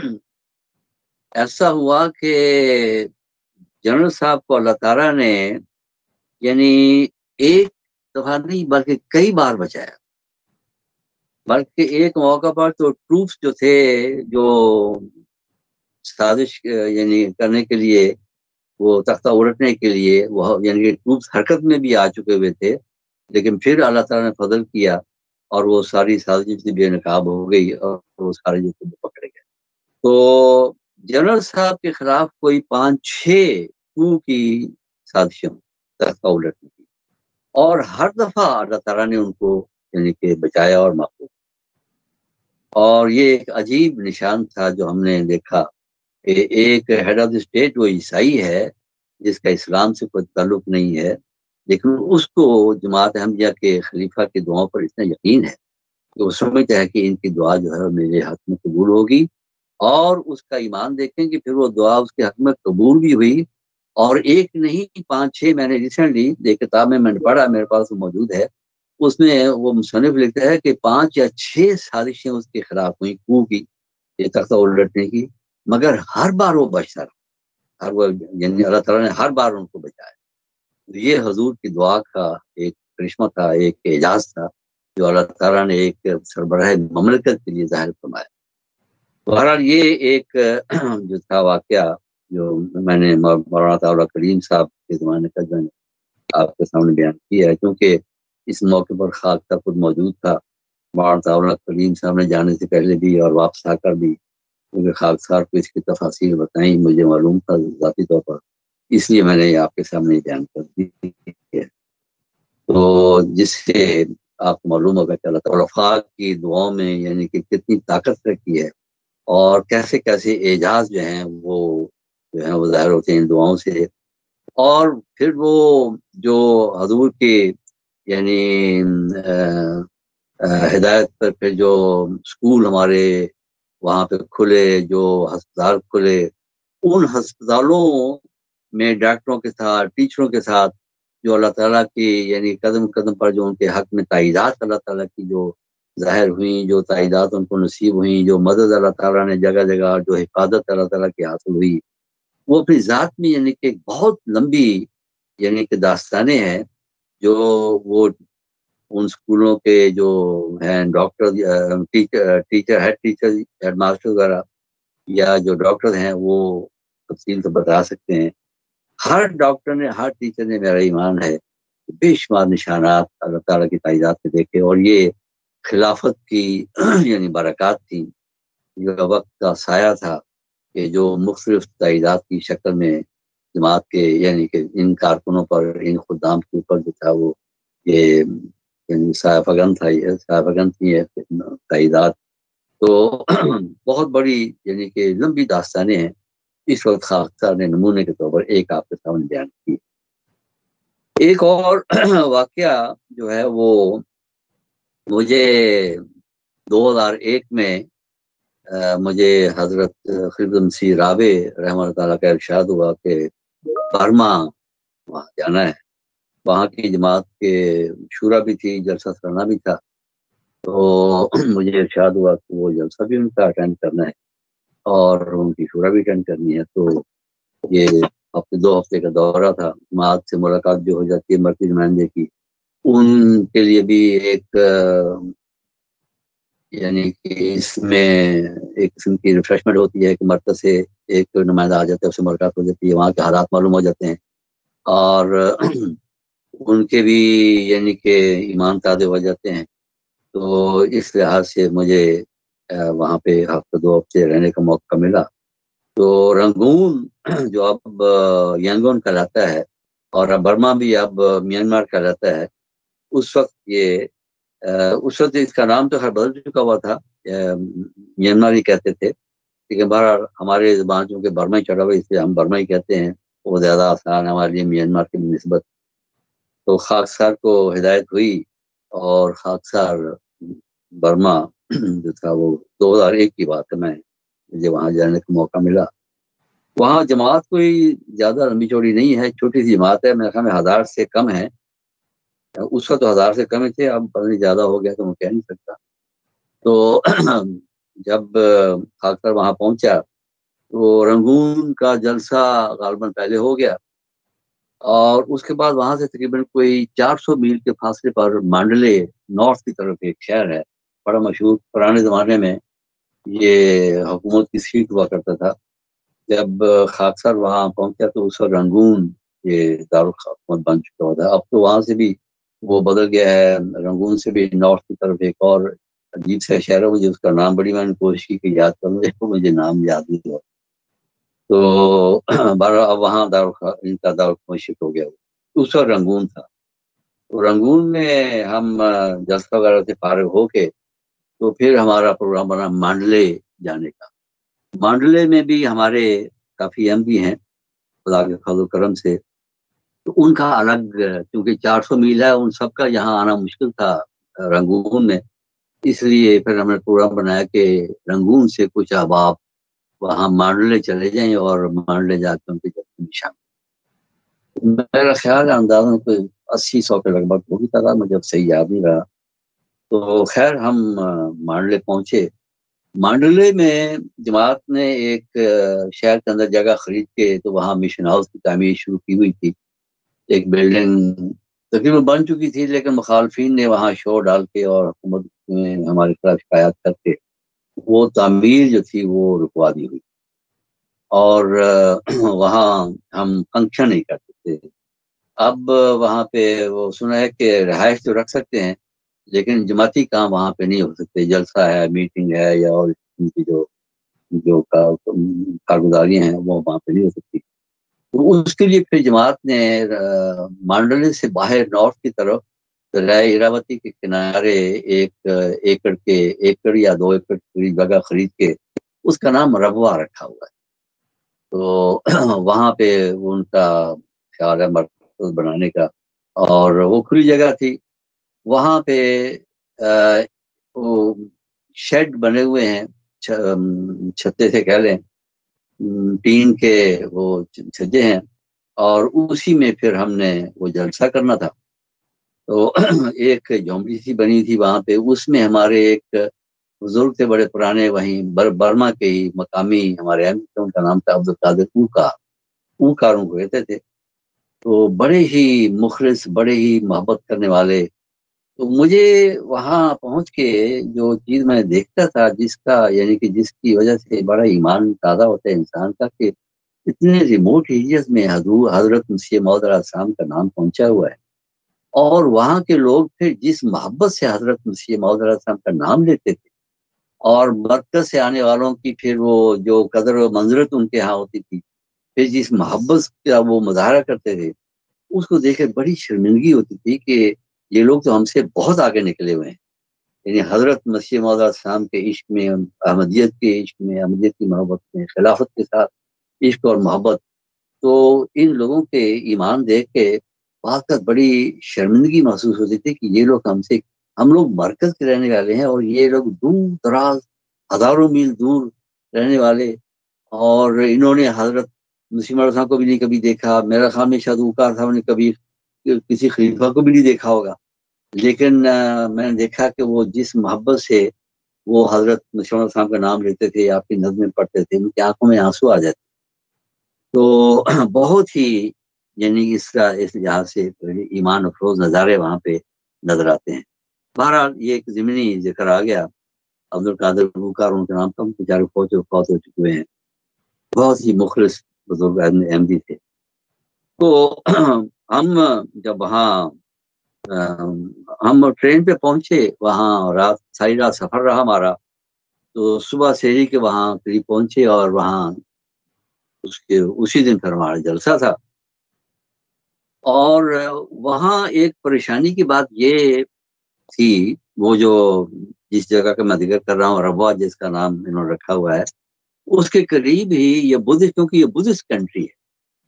ایسا ہوا کہ جنرل صاحب کو اللہ تعالیٰ نے یعنی ایک دفعہ نہیں بلکہ کئی بار بچایا. بلکہ ایک موقع پر تو ٹروپس جو تھے جو سازش یعنی کرنے کے لیے, وہ تختہ الٹنے کے لیے, وہ یعنی کہ ٹروپس حرکت میں بھی آ چکے ہوئے تھے, لیکن پھر اللہ تعالیٰ نے فضل کیا اور وہ ساری سازش بے نقاب ہو گئی اور وہ سارے جو پکڑے گئے. تو جنرل صاحب کے خلاف کوئی 5-6 کو کی سازشیں تختہ الٹنے کی, اور ہر دفعہ اللہ تعالیٰ نے ان کو یعنی کہ بچایا اور محفوظ. اور یہ ایک عجیب نشان تھا جو ہم نے دیکھا کہ ایک ہیڈ آف دی اسٹیٹ وہ عیسائی ہے جس کا اسلام سے کوئی تعلق نہیں ہے, لیکن اس کو جماعت احمدیہ کے خلیفہ کی دعاؤں پر اتنا یقین ہے کہ وہ سمجھتا ہے کہ ان کی دعا جو ہے میرے حق میں قبول ہوگی. اور اس کا ایمان دیکھیں کہ پھر وہ دعا اس کے حق میں قبول بھی ہوئی, اور ایک نہیں 5-6. میں نے ریسنٹلی ایک کتاب میں نے پڑھا, میرے پاس وہ موجود ہے, اس میں وہ مصنف لکھتا ہے کہ 5 یا 6 سازشیں اس کے خلاف ہوئی کو کی, یہ تختہ الٹنے کی, مگر ہر بار وہ بچتا رہا. یعنی اللہ تعالیٰ نے ہر بار ان کو بچایا. یہ حضور کی دعا کا ایک کرشمہ تھا, ایک اعجاز تھا جو اللہ تعالیٰ نے ایک سربراہ مملکت کے لیے ظاہر فرمایا. بہرحال یہ ایک جو تھا واقعہ جو میں نے مولانا طاولہ کلیم صاحب کے زمانے کا جو آپ کے سامنے بیان کیا ہے, کیونکہ اس موقع پر خاکسار خود موجود تھا. مولانا طاولہ کلیم صاحب نے جانے سے پہلے بھی اور واپس آ کر بھی, کیونکہ خاکسار کو اس کی تفاصیل بتائیں مجھے معلوم تھا ذاتی طور پر, اس لیے میں نے یہ آپ کے سامنے بیان کر دی ہے. تو جس سے آپ کو معلوم ہوگا کہ اللہ تعالیٰ خاک کی دعاؤں میں یعنی کہ کتنی طاقت رکھی ہے, اور کیسے کیسے اعجاز جو ہیں وہ ظاہر ہوتے ہیں ان دعاؤں سے. اور پھر وہ جو حضور کے یعنی ہدایت پر پھر جو اسکول ہمارے وہاں پہ کھلے, جو ہسپتال کھلے, ان ہسپتالوں میں ڈاکٹروں کے ساتھ, ٹیچروں کے ساتھ جو اللہ تعالیٰ کی یعنی قدم قدم پر جو ان کے حق میں تائیدات اللہ تعالیٰ کی جو ظاہر ہوئیں, جو تائیدات ان کو نصیب ہوئیں, جو مدد اللہ تعالیٰ نے جگہ جگہ, جو حفاظت اللہ تعالیٰ کی حاصل ہوئی, وہ اپنی ذات میں یعنی کہ بہت لمبی یعنی کہ داستانیں ہیں جو وہ ان اسکولوں کے جو ہیں ڈاکٹر, ٹیچر, ہیڈ ماسٹر وغیرہ یا جو ڈاکٹر ہیں وہ تفصیل تو بتا سکتے ہیں. ہر ڈاکٹر نے, ہر ٹیچر نے, میرا ایمان ہے بے شمار نشانات اللہ تعالیٰ کی تائیدات میں دیکھے, اور یہ خلافت کی یعنی برکات تھی, جو وقت کا سایہ تھا کہ جو مختلف تائیدات کی شکل میں جماعت کے یعنی کہ ان کارکنوں پر, ان خدام کے اوپر جو تھا وہ یہ یعنی سایہ فگن تھا, یہ سایہ فگن تھی تائیدات. تو بہت بڑی یعنی کہ لمبی داستانیں ہیں. اس وقت خاکسار نے نمونے کے طور پر ایک آپ کے سامنے بیان کی. ایک اور واقعہ جو ہے وہ مجھے 2001 میں مجھے حضرت خضر مسیح رابع رحمہ اللہ تعالیٰ کا ارشاد ہوا کہ برما وہاں جانا ہے. وہاں کی جماعت کے شورا بھی تھی, جلسہ سالانہ بھی تھا, تو مجھے ارشاد ہوا کہ وہ جلسہ بھی ان کا اٹینڈ کرنا ہے اور ان کی شورا بھی اٹینڈ کرنی ہے. تو یہ 2 ہفتے کا دورہ تھا. جماعت سے ملاقات جو ہو جاتی ہے مرکزی نمائندے کی, ان کے لیے بھی ایک یعنی کہ اس میں ایک قسم کی ریفریشمنٹ ہوتی ہے کہ مرکز سے ایک نمائندہ آ جاتا ہے، اس سے ملاقات ہو جاتی ہے، وہاں کے حالات معلوم ہو جاتے ہیں، اور ان کے بھی یعنی کہ ایمان تازے ہو جاتے ہیں. تو اس لحاظ سے مجھے وہاں پہ ہفتے 2 ہفتے رہنے کا موقع ملا. تو رنگون جو اب ینگون کہلاتا ہے اور برما بھی اب میانمار کہلاتا ہے، اس وقت اس کا نام تو خیر بدل چکا ہوا تھا، میانمار ہی کہتے تھے، لیکن بہرحال ہمارے زبان چونکہ برما ہی چڑھا ہوا، اس لیے ہم برما ہی کہتے ہیں، وہ زیادہ آسان ہے ہمارے لیے میانمار کی نسبت. تو خاکسار کو ہدایت ہوئی اور خاکسار برما جو تھا وہ 2001 کی بات ہے، مجھے وہاں جانے کا موقع ملا. وہاں جماعت کوئی زیادہ لمبی چوڑی نہیں ہے، چھوٹی سی جماعت ہے، میرے خیال میں 1000 سے کم ہے. اس وقت تو 1000 سے کم ہی تھے، اب پتہ نہیں زیادہ ہو گیا تو میں کہہ نہیں سکتا. تو جب خاکسار وہاں پہنچا تو رنگون کا جلسہ غالباً پہلے ہو گیا، اور اس کے بعد وہاں سے تقریباً کوئی 400 میل کے فاصلے پر مانڈلے نارتھ کی طرف ایک شہر ہے، بڑا مشہور، پرانے زمانے میں یہ حکومت کی سیٹ ہوا کرتا تھا. جب خاکسار وہاں پہنچا تو اس وقت رنگون یہ دارالحکومت بن چکا تھا. اب تو وہاں سے بھی وہ بدل گیا ہے، رنگون سے بھی نارتھ کی طرف ایک اور عجیب سا شہر ہے، مجھے اس کا نام بڑی میں نے کوشش کی کہ یاد کروں، مجھے نام یاد نہیں ہوا. تو اب وہاں ان کا دارالحکومت شفٹ ہو گیا. اس وقت رنگون تھا. تو رنگون میں ہم جلسہ وغیرہ سے فارغ ہو کے تو پھر ہمارا پروگرام بنا مانڈلے جانے کا. مانڈلے میں بھی ہمارے کافی اہم بھی ہیں خدا کے فضل و کرم سے. تو ان کا الگ، کیونکہ 400 میل ہے، ان سب کا یہاں آنا مشکل تھا رنگون میں، اس لیے پھر ہم نے پروگرام بنایا کہ رنگون سے کچھ احباب وہاں مانڈلے چلے جائیں اور مانڈلے جا کے ان کے جلسے میں شامل. میرا خیال ہے اندازاً کوئی 80-100 کے لگ بھگ ہوگی تعداد، مجھے اب صحیح یاد نہیں رہا. تو خیر ہم مانڈلے پہنچے. مانڈلے میں جماعت نے ایک شہر کے اندر جگہ خرید کے تو وہاں مشن ہاؤس کی تعمیر شروع کی ہوئی تھی. ایک بلڈنگ تقریباً بن چکی تھی، لیکن مخالفین نے وہاں شور ڈال کے اور حکومت میں ہمارے خلاف شکایات کر کے وہ تعمیر جو تھی وہ رکوا دی ہوئی، اور وہاں ہم فنکشن نہیں کرتے تھے. اب وہاں پہ وہ سنا ہے کہ رہائش تو رکھ سکتے ہیں لیکن جماعتی کام وہاں پہ نہیں ہو سکتے، جلسہ ہے، میٹنگ ہے، یا اور ان کی جو کارگزاریاں ہیں وہ وہاں پہ نہیں ہو سکتی. تو اس کے لیے پھر جماعت نے مانڈلے سے باہر نارتھ کی طرف دریائے ایراوتی کے کنارے ایک ایکڑ یا 2 ایکڑ کی جگہ خرید کے اس کا نام ربوہ رکھا ہوا ہے. تو وہاں پہ ان کا خیال ہے مرکز بنانے کا، اور وہ کھلی جگہ تھی. وہاں پہ وہ شیڈ بنے ہوئے ہیں، چھتے سے کہہ لیں، ٹین کے وہ چھجے ہیں، اور اسی میں پھر ہم نے وہ جلسہ کرنا تھا. تو ایک جھونپڑی سی بنی تھی وہاں پہ، اس میں ہمارے ایک بزرگ تھے بڑے پرانے، وہیں برما کے ہی مقامی ہمارے اہم تھے، ان کا نام تھا عبدالقادر اوکاروں کو کہتے تھے. تو بڑے ہی مخلص، بڑے ہی محبت کرنے والے. تو مجھے وہاں پہنچ کے جو چیز میں دیکھتا تھا، جس کی وجہ سے بڑا ایمان تازہ ہوتا ہے انسان کا، کہ اتنے ریموٹ ایریاز میں حضرت مسیح موعود علیہ السلام کا نام پہنچا ہوا ہے، اور وہاں کے لوگ پھر جس محبت سے حضرت مسیح موعود علیہ السلام کا نام لیتے تھے، اور مرکز سے آنے والوں کی پھر وہ جو قدر و منزلت ان کے ہاں ہوتی تھی، پھر جس محبت کا وہ مظاہرہ کرتے تھے، اس کو دیکھ کے بڑی شرمندگی ہوتی تھی کہ یہ لوگ تو ہم سے بہت آگے نکلے ہوئے ہیں. یعنی حضرت مسیح موعود علیہ السلام کے عشق میں، احمدیت کے عشق میں، احمدیت کی محبت میں، خلافت کے ساتھ عشق اور محبت. تو ان لوگوں کے ایمان دیکھ کے واقعات بڑی شرمندگی محسوس ہوتی تھی کہ یہ لوگ ہم لوگ مرکز کے رہنے والے ہیں، اور یہ لوگ دور دراز ہزاروں میل دور رہنے والے، اور انہوں نے حضرت مسیح موعود صاحب کو بھی نہیں کبھی دیکھا. میرا خیال میں شاید اوکار صاحب نے کبھی کسی خلیفہ کو بھی نہیں دیکھا ہوگا، لیکن میں نے دیکھا کہ وہ جس محبت سے وہ حضرت مسیح موعود صاحب کا نام لیتے تھے، آپ کی نظمیں پڑھتے تھے، ان کی آنکھوں میں آنسو آ جاتے. تو بہت ہی یعنی اس لحاظ سے ایمان افروز نظارے وہاں پہ نظر آتے ہیں. بہرحال یہ ایک ضمنی ذکر آ گیا. عبد القادر بوکار ان کا نام تھا، بیچارے فوت ہو چکے ہیں، بہت ہی مخلص بزرگ احمدی تھے. تو ہم جب وہاں ہم ٹرین پہ پہنچے، وہاں ساری رات سفر رہا ہمارا. تو صبح سحری کے وہاں قریب پہنچے، اور وہاں اسی دن پھر ہمارا جلسہ تھا. اور وہاں ایک پریشانی کی بات یہ تھی، وہ جو جس جگہ کا میں ذکر کر رہا ہوں، ربوہ جس کا نام انہوں نے رکھا ہوا ہے، اس کے قریب ہی یہ کیونکہ یہ بدھسٹ کنٹری ہے،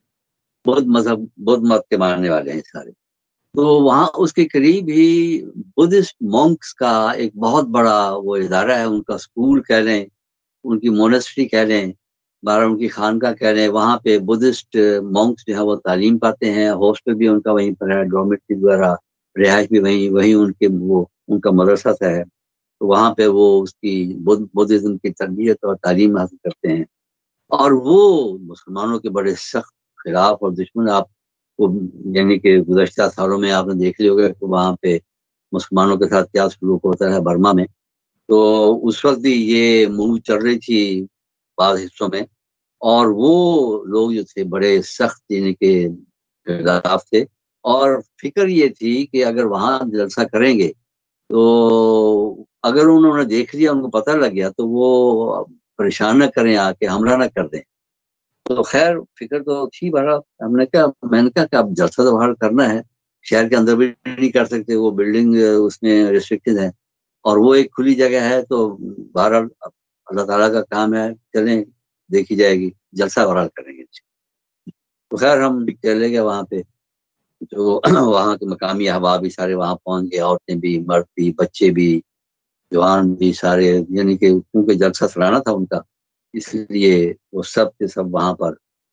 بدھ مت کے ماننے والے ہیں سارے. تو وہاں اس کے قریب ہی بدھسٹ مونکس کا ایک بہت بڑا وہ ادارہ ہے، ان کا اسکول کہہ لیں، ان کی مونسٹری کہہ لیں، ان کی خانقاہ کہہ لیں. وہاں پہ بدھسٹ مونکس جو ہے وہ تعلیم پاتے ہیں، ہاسٹل بھی ان کا وہیں پر ہے، ڈورمیٹری وغیرہ، رہائش بھی وہیں ان کا مدرسہ ہے. تو وہاں پہ وہ اس کی بدھزم کی تربیت اور تعلیم حاصل کرتے ہیں. اور وہ مسلمانوں کے بڑے سخت خلاف اور دشمن. آپ کو یعنی کہ گزشتہ سالوں میں آپ نے دیکھ لیا ہوگا کہ وہاں پہ مسلمانوں کے ساتھ کیا سلوک ہوتا ہے برما میں. تو اس وقت بھی یہ موو چل رہی تھی بعض حصوں میں، اور وہ لوگ جو تھے بڑے سخت یعنی کہ خلاف تھے. اور فکر یہ تھی کہ اگر وہاں جلسہ کریں گے تو اگر انہوں نے دیکھ لیا، ان کو پتہ لگ گیا، تو وہ پریشان نہ کریں، آ کے حملہ نہ کر دیں. تو خیر فکر تو تھی بڑا. میں نے کہا کہ اب جلسہ تو باہر کرنا ہے، شہر کے اندر بھی نہیں کر سکتے، وہ بلڈنگ اس میں ریسٹرکٹڈ ہے، اور وہ ایک کھلی جگہ ہے. تو بہرحال اللہ تعالیٰ کا کام ہے، چلیں دیکھی جائے گی، جلسہ بہرحال کریں گے. تو خیر ہم چلے گئے وہاں پہ. جو وہاں کے مقامی احباب بھی سارے وہاں پہنچ گئے، عورتیں بھی، مرد بھی، بچے بھی، جوان بھی سارے، یعنی کہ کیونکہ جلسہ سلانا تھا ان کا، اس لیے وہ سب کے سب وہاں پر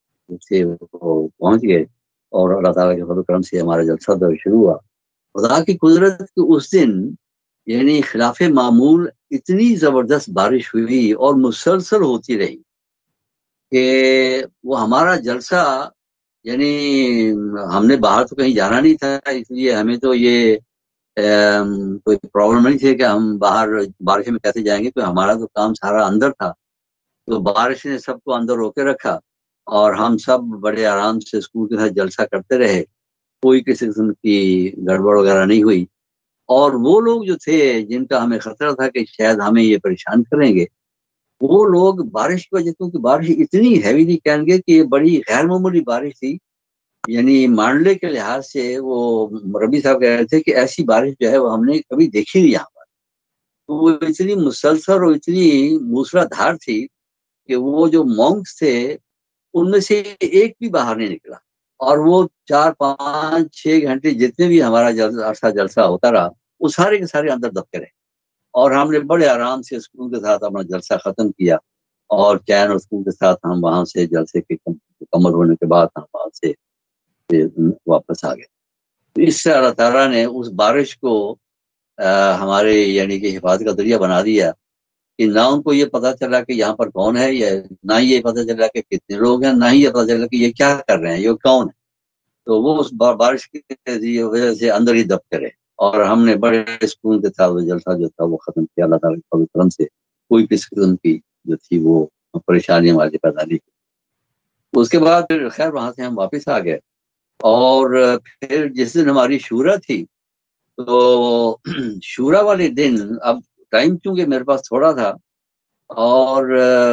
پہنچ گئے. اور اللہ تعالیٰ کے فضل و کرم سے ہمارا جلسہ تو شروع ہوا. خدا کی قدرت کہ اس دن یعنی خلاف معمول اتنی زبردست بارش ہوئی اور مسلسل ہوتی رہی کہ وہ ہمارا جلسہ، یعنی ہم نے باہر تو کہیں جانا نہیں تھا، اس لیے ہمیں تو یہ کوئی پرابلم نہیں تھی کہ ہم باہر بارش میں کیسے جائیں گے. تو ہمارا تو کام سارا اندر تھا. تو بارش نے سب کو اندر روکے رکھا، اور ہم سب بڑے آرام سے اسکول کے ساتھ جلسہ کرتے رہے. کوئی کسی قسم کی گڑبڑ وغیرہ نہیں ہوئی. اور وہ لوگ جو تھے جن کا ہمیں خطرہ تھا کہ شاید ہمیں یہ پریشان کریں گے، وہ لوگ بارش کی وجہ سے، بارش اتنی ہیویلی کہیں گے کہ یہ بڑی غیر معمولی بارش تھی. یعنی مانڈلے کے لحاظ سے وہ ربی صاحب کہہ رہے تھے کہ ایسی بارش جو ہے وہ ہم نے کبھی دیکھی نہیں یہاں پر. تو وہ اتنی مسلسل اور اتنی موسلا دھار تھی کہ وہ جو مونکس تھے ان میں سے ایک بھی باہر نہیں نکلا. اور وہ 4 5 6 گھنٹے جتنے بھی ہمارا جلسہ ہوتا رہا، وہ سارے کے سارے اندر دبکے رہے. اور ہم نے بڑے آرام سے اسکول کے ساتھ اپنا جلسہ ختم کیا، اور چین اور اسکول کے ساتھ ہم وہاں سے جلسے کے مکمل ہونے کے بعد ہم وہاں سے واپس آ گئے. تو اس سے اللہ تعالیٰ نے اس بارش کو ہمارے یعنی کہ حفاظت کا ذریعہ بنا دیا کہ نہ ان کو یہ پتہ چلا کہ یہاں پر کون ہے، یا نہ یہ پتہ چلا کہ کتنے لوگ ہیں، نہ ہی یہ پتہ چلا کہ یہ کیا کر رہے ہیں، یہ کون ہے. تو وہ اس بارش کی وجہ سے اندر ہی دب کرے، اور ہم نے بڑے سکون کے ساتھ وہ جلسہ جو تھا وہ ختم کیا. اللہ تعالیٰ کے فضل و کرم سے کوئی کسی قسم کی جو تھی وہ پریشانی ہماری پیدا نہیں کی. اس کے بعد پھر خیر وہاں سے ہم واپس آ گئے. اور پھر جس دن ہماری شورا تھی، تو شورا والے دن اب ٹائم چونکہ میرے پاس تھوڑا تھا، اور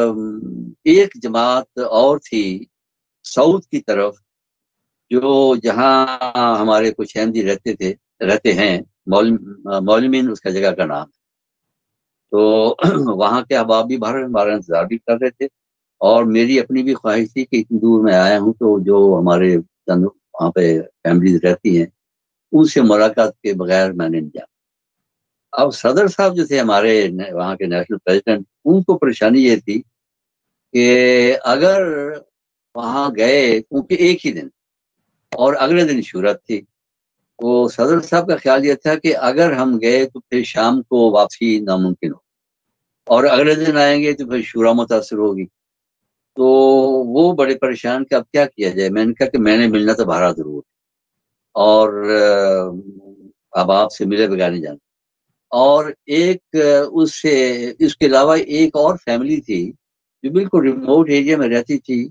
ایک جماعت اور تھی ساؤتھ کی طرف، جو جہاں ہمارے کچھ احمدی رہتے ہیں، مولمین اس کا جگہ کا نام ہے. تو وہاں کے احباب بھی باہر ہمارا انتظار بھی کر رہے تھے، اور میری اپنی بھی خواہش تھی کہ اتنی دور میں آیا ہوں تو جو ہمارے وہاں پہ فیملیز رہتی ہیں ان سے ملاقات کے بغیر میں نے نہیں جانا. اب صدر صاحب جو تھے ہمارے وہاں کے نیشنل پریزیڈنٹ، ان کو پریشانی یہ تھی کہ اگر وہاں گئے، کیونکہ ایک ہی دن اور اگلے دن شورت تھی، تو صدر صاحب کا خیال یہ تھا کہ اگر ہم گئے تو پھر شام کو واپسی ناممکن ہو، اور اگلے دن آئیں گے تو پھر شورا متاثر ہوگی. تو وہ بڑے پریشان کہ اب کیا کیا جائے. میں نے کہا کہ میں نے ملنا تو بھارا ضرور، اور اب آپ سے ملے بغیر نہیں جانا. اور ایک اس کے علاوہ ایک اور فیملی تھی جو بالکل ریموٹ ایریا میں رہتی تھی.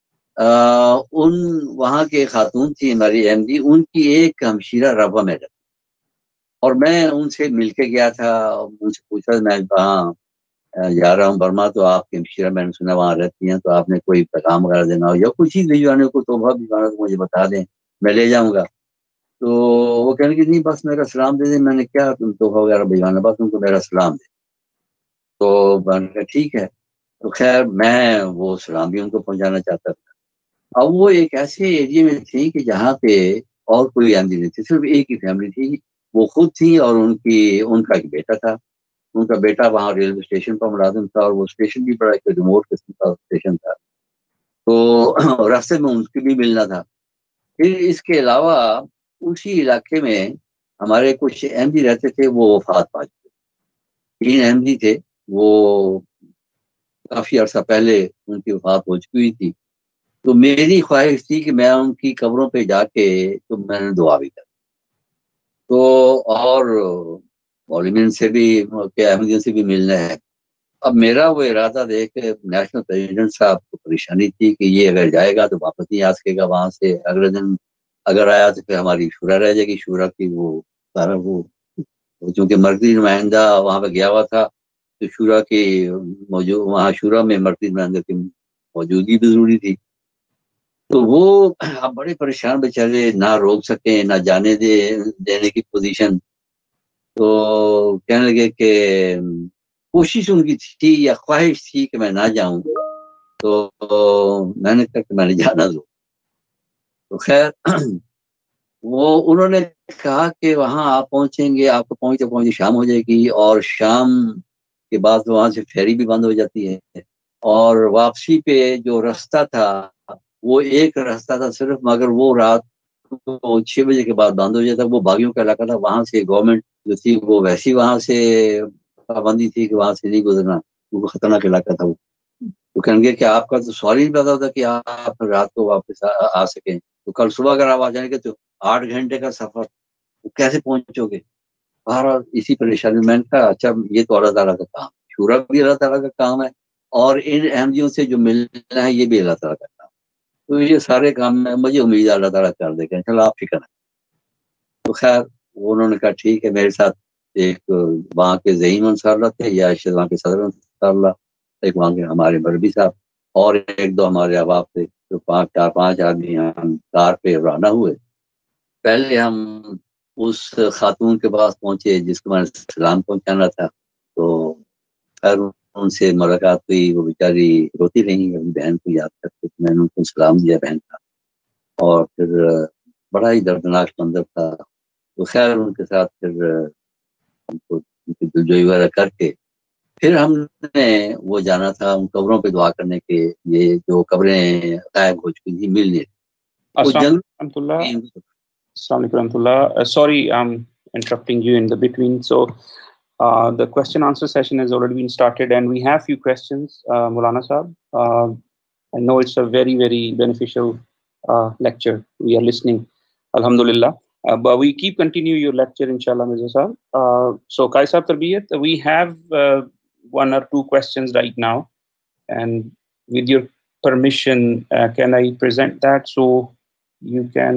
وہاں کے خاتون تھی ہماری ایم جی، ان کی ایک ہمشیرہ رابعہ میں رہتی، اور میں ان سے مل کے گیا تھا. ان سے پوچھا میں کہاں جا رہا ہوں برما، تو آپ کی ہمشیرہ میں نے سنا وہاں رہتی ہیں، تو آپ نے کوئی پیغام وغیرہ دینا ہو یا کچھ چیز بھجوانے کو، تحفہ بھجوانا تو مجھے بتا دیں، میں لے جاؤں گا. تو وہ کہنے کہ نہیں بس میرا سلام دے دیں. میں نے کیا تم تحفہ وغیرہ بھجوانا، بس ان کو میرا سلام دے. تو میں نے کہا ٹھیک ہے. تو خیر میں وہ سلام بھی ان کو پہنچانا چاہتا تھا. اب وہ ایک ایسے ایریے میں تھی کہ جہاں پہ اور کوئی آمدنی نہیں تھی، صرف ایک ہی فیملی تھی. وہ خود تھی اور ان کا ایک بیٹا تھا. ان کا بیٹا وہاں ریلوے اسٹیشن پر ملازم تھا، اور وہ اسٹیشن بھی بڑا ایک ریموٹ قسم کا اسٹیشن تھا. تو راستے میں ان سے بھی ملنا تھا. پھر اس کے علاوہ اسی علاقے میں ہمارے کچھ ایم جی رہتے تھے، وہ وفات پا چکے. 3 ایم جی تھے، وہ کافی عرصہ پہلے ان کی وفات ہو چکی تھی. تو میری خواہش تھی کہ میں ان کی قبروں پہ جا کے تو میں نے دعا بھی کر. تو اور مولوین سے بھی احمدیوں سے بھی ملنا ہے. اب میرا وہ ارادہ دیکھ کے نیشنل پریزیڈنٹ صاحب کو پریشانی تھی کہ یہ اگر جائے گا تو واپس نہیں آ سکے گا وہاں سے. اگلے دن اگر آیا تو پھر ہماری شورا رہ جائے گی. شورا کی وہ سارا وہ چونکہ مرکزی نمائندہ وہاں پہ گیا ہوا تھا، تو شورا کی وہاں شورا میں مرکزی نمائندہ کی موجودگی بھی ضروری تھی. تو وہ اب بڑے پریشان بیچارے، نہ روک سکیں نہ جانے دینے کی پوزیشن. تو کہنے لگے کہ کوشش ان کی تھی یا خواہش تھی کہ میں نہ جاؤں. تو میں نے کہا کہ میں نے جانا دو. تو خیر انہوں نے کہا کہ وہاں آپ پہنچیں گے، آپ کو پہنچتے پہنچتے شام ہو جائے گی، اور شام کے بعد وہاں سے فیری بھی بند ہو جاتی ہے. اور واپسی پہ جو رستہ تھا وہ ایک رستہ تھا صرف، مگر وہ رات کو 6 بجے کے بعد بند ہو جاتا. وہ باغیوں کا علاقہ تھا، وہاں سے گورنمنٹ جو تھی وہ ویسی وہاں سے پابندی تھی کہ وہاں سے نہیں گزرنا، وہ خطرناک علاقہ تھا. وہ تو کہیں گے کہ آپ کا تو سوال ہی نہیں پیدا ہوتا کہ آپ رات کو واپس آ سکیں. تو کل صبح اگر آپ آ جائیں گے تو 8 گھنٹے کا سفر، کیسے پہنچو گے؟ بہرحال اسی پریشانی میں نے کہا اچھا یہ تو اللہ تعالیٰ کا کام، شورا بھی اللہ تعالیٰ کا کام ہے، اور ان احمدیوں سے جو ملنا ہے یہ بھی اللہ تعالیٰ کا کام. تو یہ سارے کام میں مجھے امید ہے اللہ تعالیٰ کر دے گا، چلو آپ فکر ہے. تو خیر انہوں نے کہا ٹھیک ہے. میرے ساتھ ایک وہاں کے ذہین انصار اللہ تھے، یا شاید وہاں کے صدر انصار اللہ، ایک وہاں کے ہمارے مربی صاحب، اور 1-2 ہمارے احباب تھے. تو 4-5 آدمی ہم کار پہ روانہ ہوئے. پہلے ہم اس خاتون کے پاس پہنچے جس کو میں نے سلام پہنچانا تھا. تو خیر ان سے ملاقات ہوئی. وہ بیچاری روتی رہی، بہن کو یاد کرتے. میں نے ان کو سلام دیا بہن کا، اور پھر بڑا ہی دردناک منظر تھا. تو خیر ان کے ساتھ پھر ان کو دلجوئی وغیرہ کر کے پھر ہم نے وہ جانا تھا ان قبروں پہ دعا کرنے کے لیے جو قبریں غائب ہو چکی تھی ملنے. السلام علیکم ورحمۃ اللہ. Sorry, I'm interrupting you in the between. So the question answer session has already been started and we have few questions. Maulana Sahab, I know it's a very, very beneficial lecture. We are listening, alhamdulillah. But we keep continue your lecture, inshallah, Mirza Sahab. So Qari Sahab Tarbiyat, we have 1 or 2 questions right now. And with your permission, can I present that so you can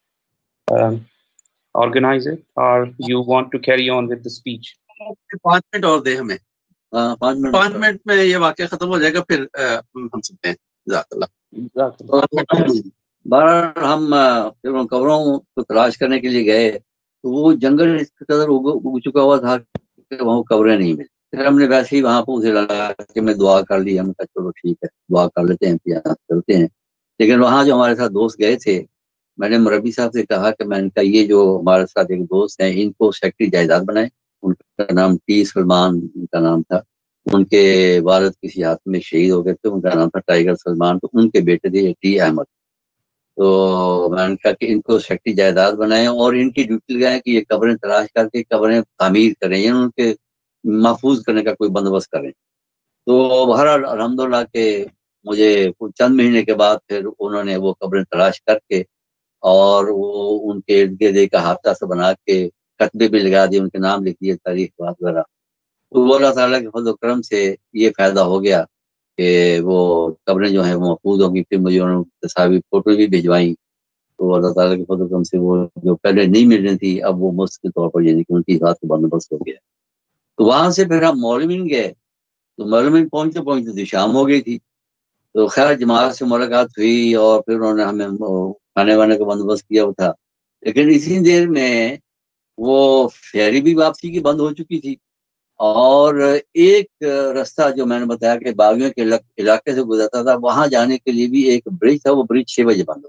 organize it, or you want to carry on with the speech? 5 minute اور دے ہمیں. 5 minute میں یہ واقعہ ختم ہو جائے گا، پھر ہم سنتے ہیں. جزاک اللہ. بہرحال ہم پھر ان قبروں کو تلاش کرنے کے لیے گئے. تو وہ جنگل اس قدر اگ چکا ہوا تھا کہ وہاں قبریں نہیں ملی. پھر ہم نے ویسے ہی وہاں پہنچے لگا کہ میں دعا کر لی. ہم نے کہا چلو ٹھیک ہے دعا کر لیتے ہیں پھر چلتے ہیں. لیکن وہاں جو ہمارے ساتھ دوست گئے تھے، میں نے مربی صاحب سے کہا کہ میں نے کہا یہ جو ہمارے ساتھ ایک دوست ہیں ان کو سیکٹری جائیداد بنائیں. ان کا نام ٹی سلمان ان کا نام تھا. ان کے والد کسی حادثے میں شہید ہو گئے تھے، ان کا نام تھا ٹائیگر سلمان. تو ان کے بیٹے تھے ٹی احمد. تو میں نے کہا کہ ان کو سیکٹری جائیداد بنائیں اور ان کی ڈیوٹی لگائیں کہ یہ قبریں تلاش کر کے قبریں تعمیر کریں، یعنی ان کے محفوظ کرنے کا کوئی بندوبست کریں. تو بہرحال الحمدللہ کہ مجھے کچھ چند مہینے کے بعد پھر انہوں نے وہ قبریں تلاش کر کے اور وہ ان کے ارد گرد ایک احاطہ سے بنا کے कतबे भी लगा दिए, उनके नाम लिख दिए, तारीख बात वगैरह। तो वो अल्लाह ताला के फज़ल करम से ये फ़ायदा हो गया कि वो कब्रें जो हैं वो महफूज होंगी। फिर मुझे उन्होंने तस्वीर फ़ोटो भी भिजवाई, तो अल्लाह ताला के फज़ल करम से वो जो पहले नहीं मिल रही थी, अब वो मुफ्त के तौर पर यानी कि उनकी हिफाज़त का बंदोबस्त हो गया। तो वहाँ से फिर हम मौलवीन गए, तो मौलवीन पहुँचते पहुँचते तो शाम हो गई थी। तो खैर जमात से मुलाकात हुई और फिर उन्होंने हमें खाने वाने का बंदोबस्त किया हुआ था। लेकिन इसी देर में वो फेरी भी वापसी की बंद हो चुकी थी, और एक रास्ता जो मैंने बताया कि बागियों के इलाके से गुजरता था, वहां जाने के लिए भी एक ब्रिज था, वो ब्रिज 6 बजे बंद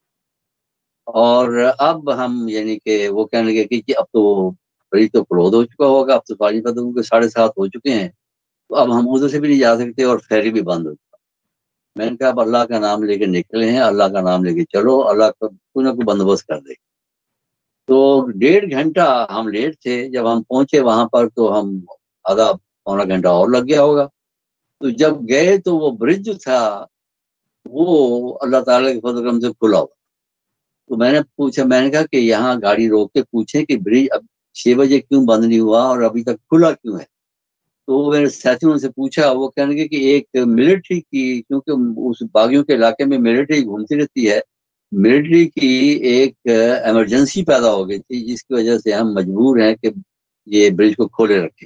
हो। और अब हम यानी कि वो कहने लगे कि अब तो ब्रिज तो क्लोज हो चुका होगा, अब तो पानी का 7:30 हो चुके हैं, तो अब हम उधर से भी नहीं जा सकते और फेरी भी बंद हो चुका। मैंने कहा अब अल्लाह का नाम लेके निकले हैं, अल्लाह का नाम लेके चलो, अल्लाह का कोई ना कोई बंदोबस्त कर दे। तो 1.5 घंटा हम लेट थे। जब हम पहुंचे वहां पर तो हम आधा पौना घंटा और लग गया होगा। तो जब गए तो वो ब्रिज जो था वो अल्लाह ताला के फज़ल करम से खुला हुआ। तो मैंने पूछा, मैंने कहा कि यहाँ गाड़ी रोक के पूछे कि ब्रिज अब 6 बजे क्यों बंद नहीं हुआ और अभी तक खुला क्यों है। तो मेरे साथियों से पूछा, वो कहने लगे कि एक मिलिट्री की, क्योंकि उस बागियों के इलाके में मिलिट्री घूमती रहती है, मिलिट्री की एक इमरजेंसी पैदा हो गई थी, जिसकी वजह से हम मजबूर हैं कि ये ब्रिज को खोले रखें।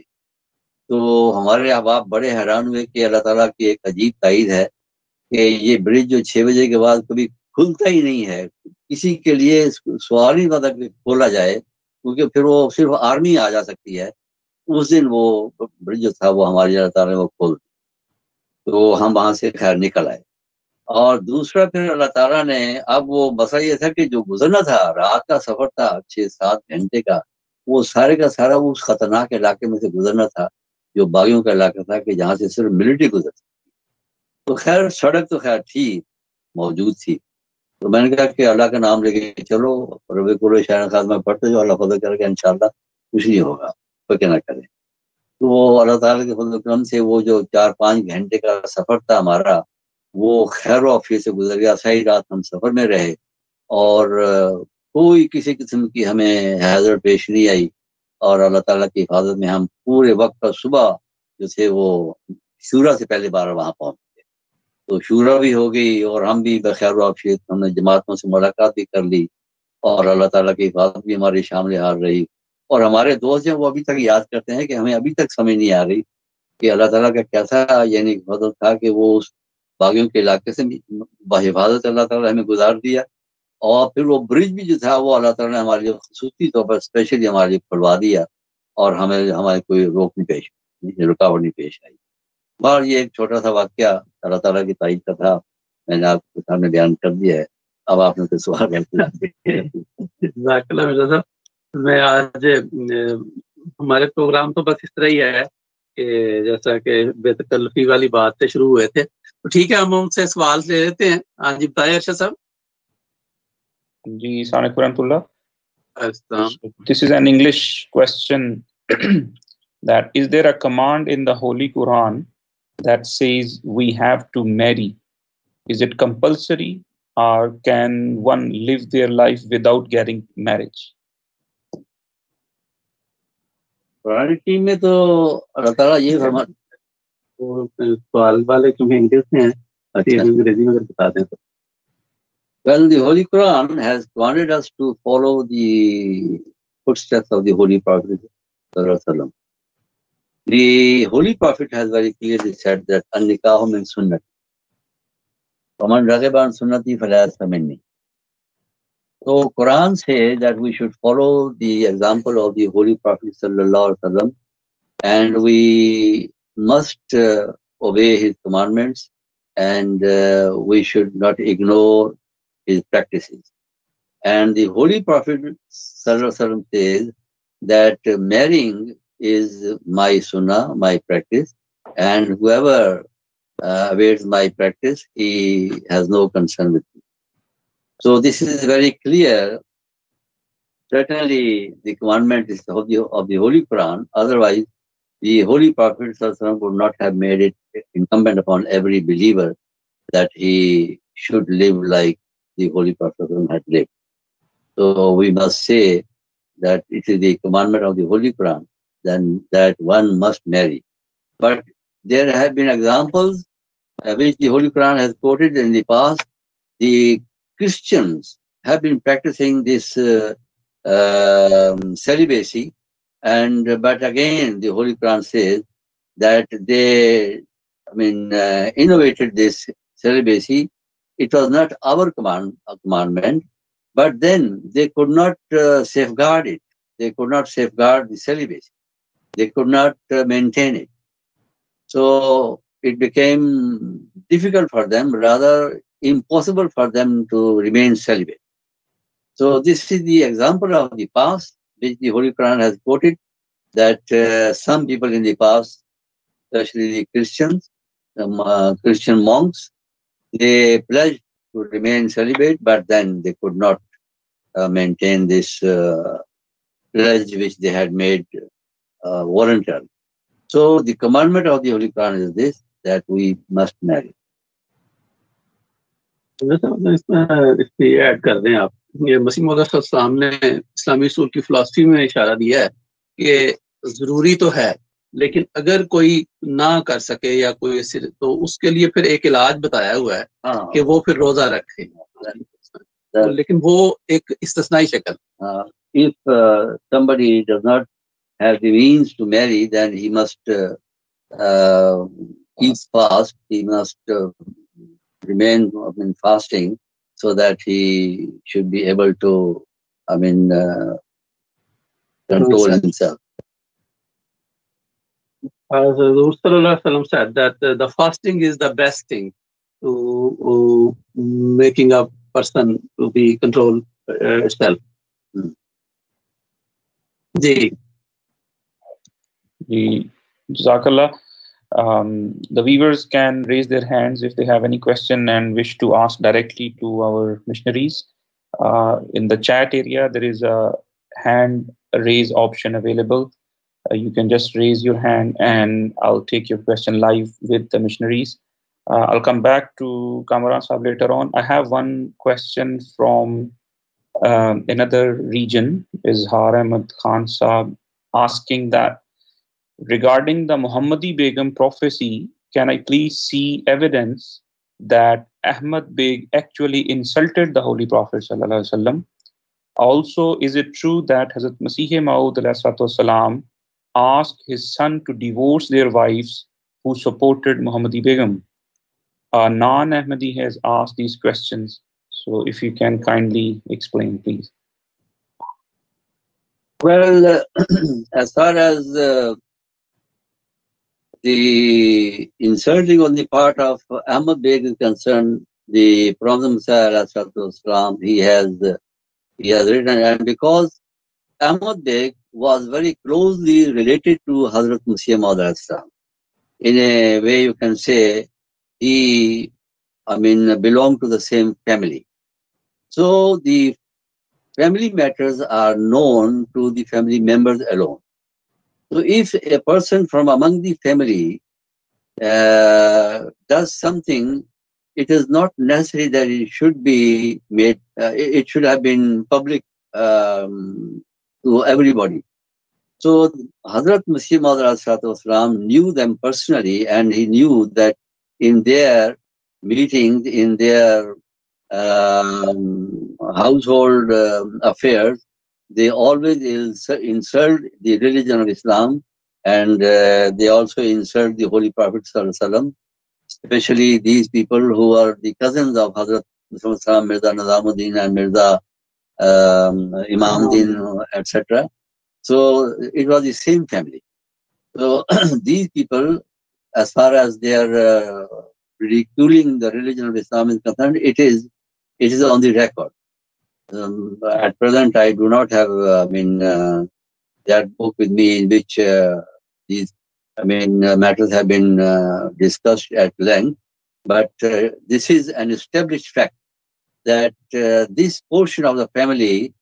तो हमारे अहबाब बड़े हैरान हुए कि अल्लाह ताला की एक अजीब ताईद है कि ये ब्रिज जो 6 बजे के बाद कभी खुलता ही नहीं है, किसी के लिए सवाल ही नहीं था कि खोला जाए, क्योंकि फिर वो सिर्फ आर्मी आ जा सकती है। उस दिन वो ब्रिज जो था वो हमारे अल्लाह ताला ने वो खोल, तो हम वहां से खैर निकल आए। और दूसरा फिर अल्लाह ताला ने, अब वो मसला ये था कि जो गुजरना था, रात का सफर था 6-7 घंटे का, वो सारे का सारा उस खतरनाक इलाके में से गुजरना था, जो बागियों का इलाका था कि जहाँ से सिर्फ मिलिट्री गुजर सकती। तो खैर सड़क तो खैर थी, मौजूद थी। तो मैंने कहा कि अल्लाह का नाम लेके चलो, रबी कुल शायद खास में पढ़ते जो अल्लाह फजल करके इंशाल्लाह कुछ नहीं होगा, फिक्र ना करें। तो वो अल्लाह ताला के फजल करम से वो जो 4-5 घंटे का सफर था हमारा, वो खैर वाफियत से गुजर गया। सही रात हम सफर में रहे और कोई किसी किस्म की हमें हैजर पेश नहीं आई, और अल्लाह ताला की हिफाजत में हम पूरे वक्त पर सुबह जो थे वो शूरा से पहले 12 वहां पहुंच गए। तो शूरा भी हो गई और हम भी बखैर वाफियत, हमने जमातों से मुलाकात भी कर ली, और अल्लाह ताला की हिफाजत भी हमारी शामिल हाल रही। और हमारे दोस्त हैं वो अभी तक याद करते हैं कि हमें अभी तक समझ नहीं आ रही कि अल्लाह ताला का कैसा यानी फजल था कि वो उस बागियों के इलाके से बाहिफाजत अल्लाह ताला हमें गुजार दिया। और फिर वो ब्रिज भी जो था वो अल्लाह ताला ने हमारे लिए खुसूसी तौर पर स्पेशली हमारे लिए खुलवा दिया, और हमें हमारे कोई रुकावट नहीं पेश आई। और ये एक छोटा सा वाक्या अल्लाह ताला की तारीफ का था, मैंने आपके सामने बयान कर दिया है। अब आपने कोई सवाल है? मैं आज हमारे प्रोग्राम तो बस इस तरह ही है कि जैसा कि बेतकल्लफी वाली बात से शुरू हुए थे, तो ठीक है हम उनसे सवाल ले लेते हैं। हाँ जी बताइए अरशद साहब। जी अस्सलाम वालेकुम रहमतुल्लाह। This is an English question that is there a command in the Holy Quran that says we have to marry? Is it compulsory or can one live their life without getting marriage? पुरानी में तो अल्लाह ताला ये फरमाता, सवाल वाले क्योंकि English में है, अंग्रेजी में बता दें तो। Well, the Holy Quran has commanded us to follow the footsteps of the Holy Prophet. The Holy Prophet has very clearly said that An-nikahu min sunnati. Faman raghiba an sunnati fala laysa minni. So Quran says that we should follow the example of the Holy Prophet sallallahu alaihi wasallam, and we must obey his commandments, and we should not ignore his practices. And the Holy Prophet sallallahu alaihi wasallam says that marrying is my sunnah, my practice, and whoever awaits my practice, he has no concern with me. So this is very clear. Certainly the commandment is of the Holy Quran. Otherwise, the Holy Prophet sallallahu alaihi wasallam would not have made it incumbent upon every believer that he should live like the Holy Prophet had lived. So we must say that it is the commandment of the Holy Quran, then that one must marry. But there have been examples which the Holy Quran has quoted in the past. The Christians have been practicing this celibacy, but again the Holy Quran says that they, innovated this celibacy. It was not our commandment, but then they could not safeguard it. They could not safeguard the celibacy. They could not maintain it. So it became difficult for them, rather impossible for them to remain celibate. So this is the example of the past, which the Holy Quran has quoted, that some people in the past, especially the Christians, Christian monks, they pledged to remain celibate, but then they could not maintain this pledge which they had made voluntarily. So the commandment of the Holy Quran is this, that we must marry. اس پہ add کر دیں آپ، یہ مسیح موعود صلی اللہ علیہ وسلم نے اسلامی اصول کی فلسفی میں اشارہ دیا ہے کہ ضروری تو ہے، لیکن اگر کوئی نہ کر سکے یا کوئی تو اس کے لیے پھر ایک علاج بتایا ہوا ہے کہ وہ پھر روزہ رکھے، لیکن وہ ایک استثنائی شکل. If somebody does not have the means to marry, then he must keep fast. He must remain fasting, so that he should be able to, control himself. As Rasul Sallallahu Alaihi Wasallam said that the fasting is the best thing to making a person to be control itself. Ji, Jazakallah. The viewers can raise their hands if they have any question and wish to ask directly to our missionaries. In the chat area, there is a hand raise option available. You can just raise your hand and I'll take your question live with the missionaries. I'll come back to Kamran Sahib later on. I have one question from another region, Izhar Ahmad Khan Sahib, asking that regarding the Muhammadi Begum prophecy, can I please see evidence that Ahmad Beg actually insulted the Holy Prophet Sallallahu Alaihi Wasallam? Also, is it true that Hazrat Masih Maud Wasallam asked his son to divorce their wives who supported Muhammadi Begum? A non-Ahmadi has asked these questions. So if you can kindly explain, please. Well, as far as the insulting on the part of Ahmad Beg is concerned, the Prophet Messiah, he has written, and because Ahmad Beg was very closely related to Hazrat Masih Maud, in a way you can say he, belonged to the same family. So the family matters are known to the family members alone. So if a person from among the family does something, it is not necessary that it should be made, it should have been public to everybody. So Hazrat Masih Maud knew them personally, and he knew that in their meetings, in their household affairs, they always insult the religion of Islam, and they also insult the Holy Prophet ﷺ, especially these people who are the cousins of Hazrat Muhammad, Mirza Nizamuddin and Mirza Imamuddin, etc. So it was the same family. So these people, as far as their ridiculing the religion of Islam is concerned, it is on the record. At present, I do not have that book with me in which these matters have been discussed at length. But this is an established fact that this portion of the family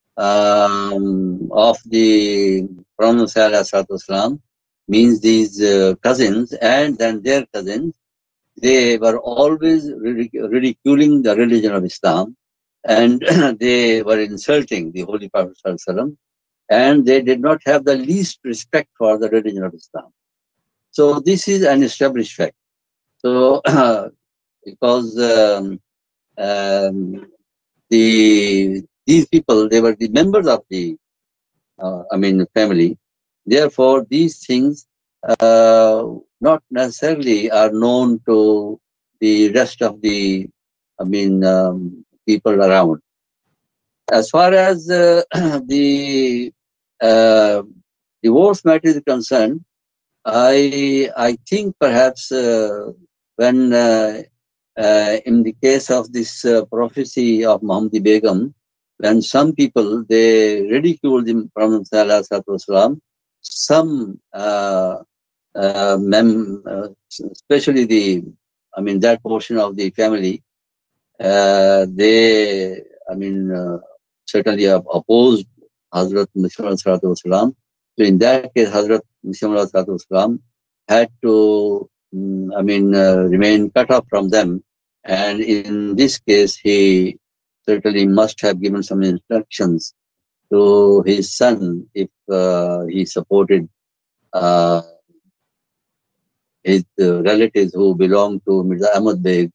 of the Prophet ﷺ, means these cousins and then their cousins, they were always ridiculing the religion of Islam, and they were insulting the Holy Prophet ﷺ. and they did not have the least respect for the religion of Islam. So this is an established fact. So because these people, they were the members of the family. Therefore, these things not necessarily are known to the rest of the people around. As far as the divorce matter is concerned, I think perhaps when in the case of this prophecy of Muhammad Begum, when some people, they ridiculed the Prophet ﷺ, some especially that portion of the family, they certainly opposed Hazrat Muhammad ﷺ. So in that case, Hazrat Muhammad ﷺ had to remain cut off from them, and in this case he certainly must have given some instructions to his son if he supported his relatives who belong to Mirza Ahmad Beg,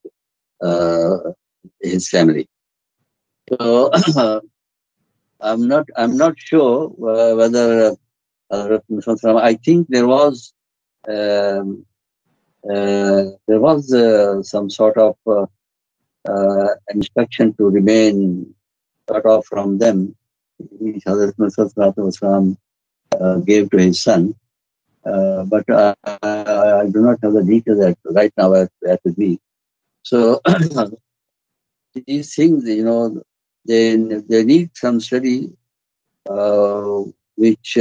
his family. So I'm not sure whether I think there was some sort of instruction to remain cut off from them, which Hazrat Muhammad gave to his son. But I do not have the details right now at with me. So these things, they need some study, which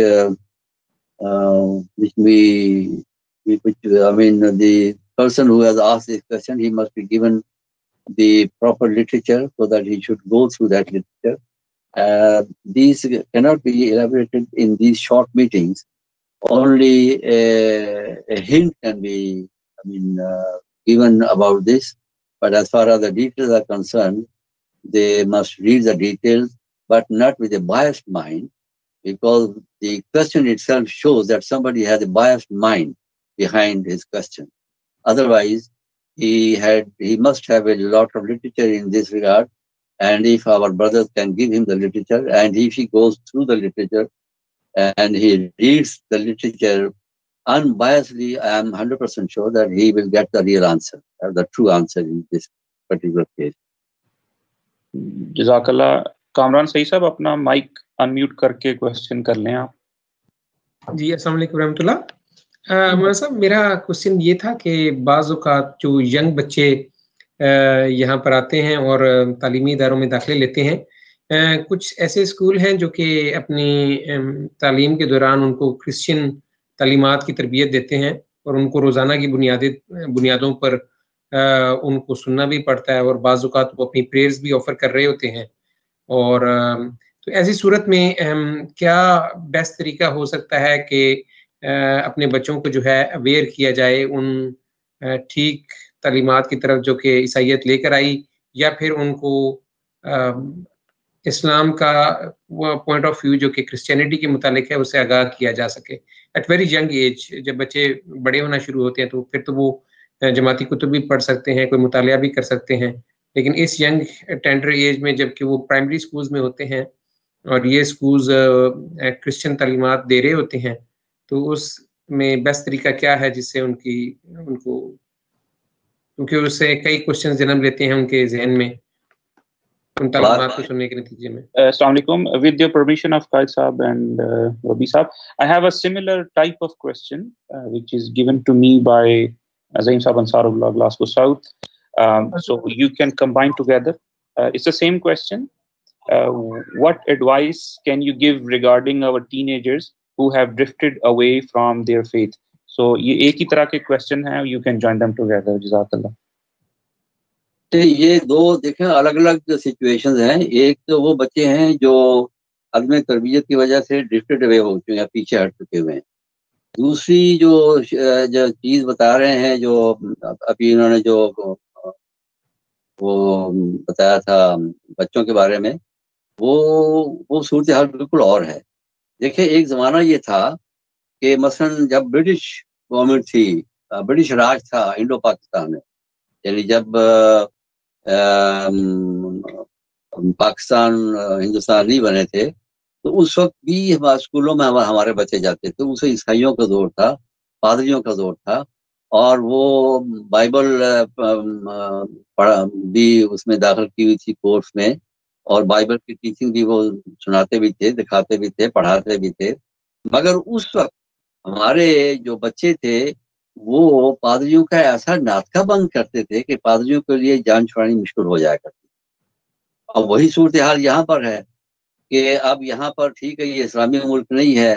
the person who has asked this question, he must be given the proper literature so that he should go through that literature. These cannot be elaborated in these short meetings. Only a hint can be given about this. But as far as the details are concerned, they must read the details, but not with a biased mind, because the question itself shows that somebody has a biased mind behind his question. Otherwise, he must have a lot of literature in this regard. And if our brothers can give him the literature, and if he goes through the literature and he reads the literature unbiasedly, I am 100% sure that he will get the real answer, the true answer in this particular case. Jazakallah. Kamran सही साहब अपना mic unmute करके question कर लें आप. जी अस्सलाम वालेकुम रहमतुल्लाह. मौलाना साहब, मेरा क्वेश्चन ये था कि बाज़ औक़ात जो यंग बच्चे यहाँ पर आते हैं और तालीमी इदारों में दाखिले लेते हैं, कुछ ऐसे स्कूल हैं जो कि अपनी तालीम के दौरान उनको क्रिश्चियन तालीमात की तरबियत देते हैं और उनको रोज़ाना की बुनियादों पर उनको सुनना भी पड़ता है और बाज़ औक़ात वो अपनी प्रेयर्स भी ऑफ़र कर रहे होते हैं. और तो ऐसी सूरत में क्या बेस्ट तरीका हो सकता है कि अपने बच्चों को जो है अवेयर किया जाए उन ठीक तालीमात की तरफ जो कि ईसाईयत लेकर आई, या फिर उनको इस्लाम का वो पॉइंट ऑफ व्यू जो कि क्रिश्चियनिटी के मुतालिक है उससे आगाह किया जा सके एट वेरी यंग एज. जब बच्चे बड़े होना शुरू होते हैं तो फिर तो वो जमाती कुतुब भी पढ़ सकते हैं, कोई मुतालिया भी कर सकते हैं, लेकिन इस यंग टेंडर एज में जबकि वो प्राइमरी स्कूल्स में होते हैं और ये स्कूल्स क्रिश्चियन तालीमात दे रहे होते हैं, तो उसमें बेस्ट तरीका क्या है जिससे उनको क्योंकि उससे कई क्वेश्चन जन्म लेते हैं उनके जहन में उन तालीमात को सुनने के नतीजे में. Assalamu alaikum. With your permission of Qaid Saab and Rabi Saab, I have a similar type of question which is given to me by Zaim Saab Ansarullah, Glasgow South. So you can combine together. It's the same question. What advice can you give regarding our teenagers who have drifted away from their faith? So ये एक ही तरह के question हैं. You can join them together. Jazakallah. ये दो देखें अलग अलग सिचुएशंस हैं. एक तो वो बच्चे हैं जो अदम तरबियत की वजह से ड्रिफ्टेड अवे हो चुके हैं, पीछे हट चुके हुए हैं. दूसरी जो चीज बता रहे हैं, जो अभी इन्होंने जो वो बताया था बच्चों के बारे में, वो सूरत हाल बिल्कुल और है. دیکھیں ایک زمانہ یہ تھا کہ مثلا جب برٹش گورنمنٹ تھی، برٹش راج تھا انڈو پاکستان میں، یعنی جب پاکستان ہندوستان نہیں بنے تھے تو اس وقت بھی ہمارے اسکولوں میں ہمارے بچے جاتے تھے. اس عیسائیوں کا دور تھا، پادریوں کا دور تھا، اور وہ بائبل بھی اس میں داخل کی ہوئی تھی کورس میں، اور بائبل کی ٹیچنگ بھی وہ سناتے بھی تھے، دکھاتے بھی تھے، پڑھاتے بھی تھے. مگر اس وقت ہمارے جو بچے تھے وہ پادریوں کا ایسا ناطقہ بند کرتے تھے کہ پادریوں کے لیے جان چھڑانی مشکل ہو جایا کرتی. اب وہی صورتحال یہاں پر ہے کہ اب یہاں پر ٹھیک ہے یہ اسلامی ملک نہیں ہے،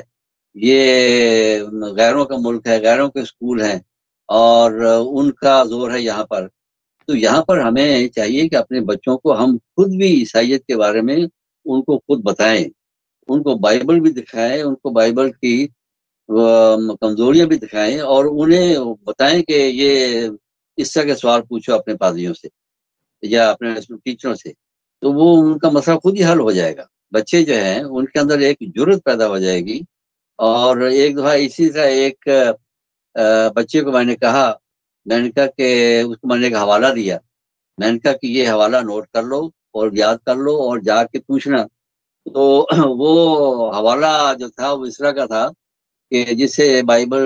یہ غیروں کا ملک ہے، غیروں کے اسکول ہیں اور ان کا زور ہے یہاں پر. تو یہاں پر ہمیں چاہیے کہ اپنے بچوں کو ہم خود بھی عیسائیت کے بارے میں ان کو خود بتائیں، ان کو بائبل بھی دکھائیں، ان کو بائبل کی کمزوریاں بھی دکھائیں، اور انہیں بتائیں کہ یہ اس طرح کے سوال پوچھو اپنے پادریوں سے یا اپنے ٹیچروں سے، تو وہ ان کا مسئلہ خود ہی حل ہو جائے گا. بچے جو ہیں ان کے اندر ایک جرت پیدا ہو جائے گی. اور ایک دفعہ اسی طرح ایک بچے کو میں نے کہا کہ اس کو میں نے ایک حوالہ دیا، میں نے کہا کہ یہ حوالہ نوٹ کر لو اور یاد کر لو اور جا کے پوچھنا. تو وہ حوالہ جو تھا وہ اس طرح کا تھا کہ جس سے بائبل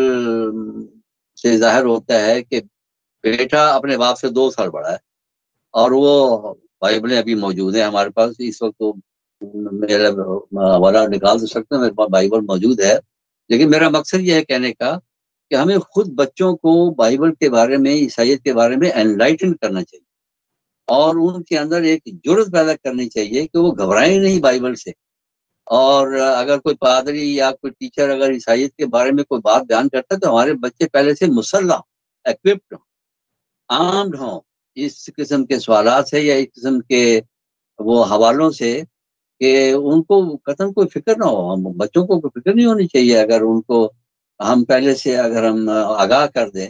سے ظاہر ہوتا ہے کہ بیٹا اپنے باپ سے 2 سال بڑا ہے، اور وہ بائبلیں ابھی موجود ہیں ہمارے پاس اس وقت. تو میرا حوالہ نکال تو سکتے ہیں، میرے پاس بائبل موجود ہے. لیکن میرا مقصد یہ ہے کہنے کا کہ ہمیں خود بچوں کو بائبل کے بارے میں، عیسائیت کے بارے میں انلائٹن کرنا چاہیے، اور ان کے اندر ایک جرت پیدا کرنی چاہیے کہ وہ گھبرائیں نہیں بائبل سے. اور اگر کوئی پادری یا کوئی ٹیچر اگر عیسائیت کے بارے میں کوئی بات بیان کرتا ہے تو ہمارے بچے پہلے سے مسلح، ایکوپڈ ہوں، آرمڈ ہوں اس قسم کے سوالات سے یا اس قسم کے وہ حوالوں سے، کہ ان کو قطعاً کوئی فکر نہ ہو. ہم بچوں کو کوئی فکر نہیں ہونی چاہیے اگر ان کو ہم پہلے سے اگر ہم آگاہ کر دیں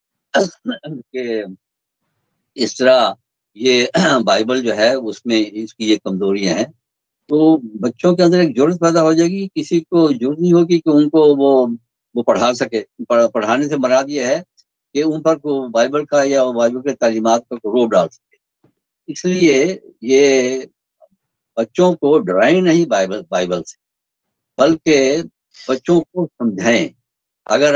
کہ اس طرح یہ بائبل جو ہے اس میں اس کی یہ کمزوریاں ہیں، تو بچوں کے اندر ایک جرت پیدا ہو جائے گی. کسی کو جرت نہیں ہوگی کہ ان کو وہ پڑھا سکے. پڑھانے سے مراد یہ ہے کہ ان پر کو بائبل کا یا بائبل کے تعلیمات پر روب ڈال سکے. اس لیے یہ بچوں کو ڈرائیں نہیں بائبل سے، بلکہ بچوں کو سمجھائیں. اگر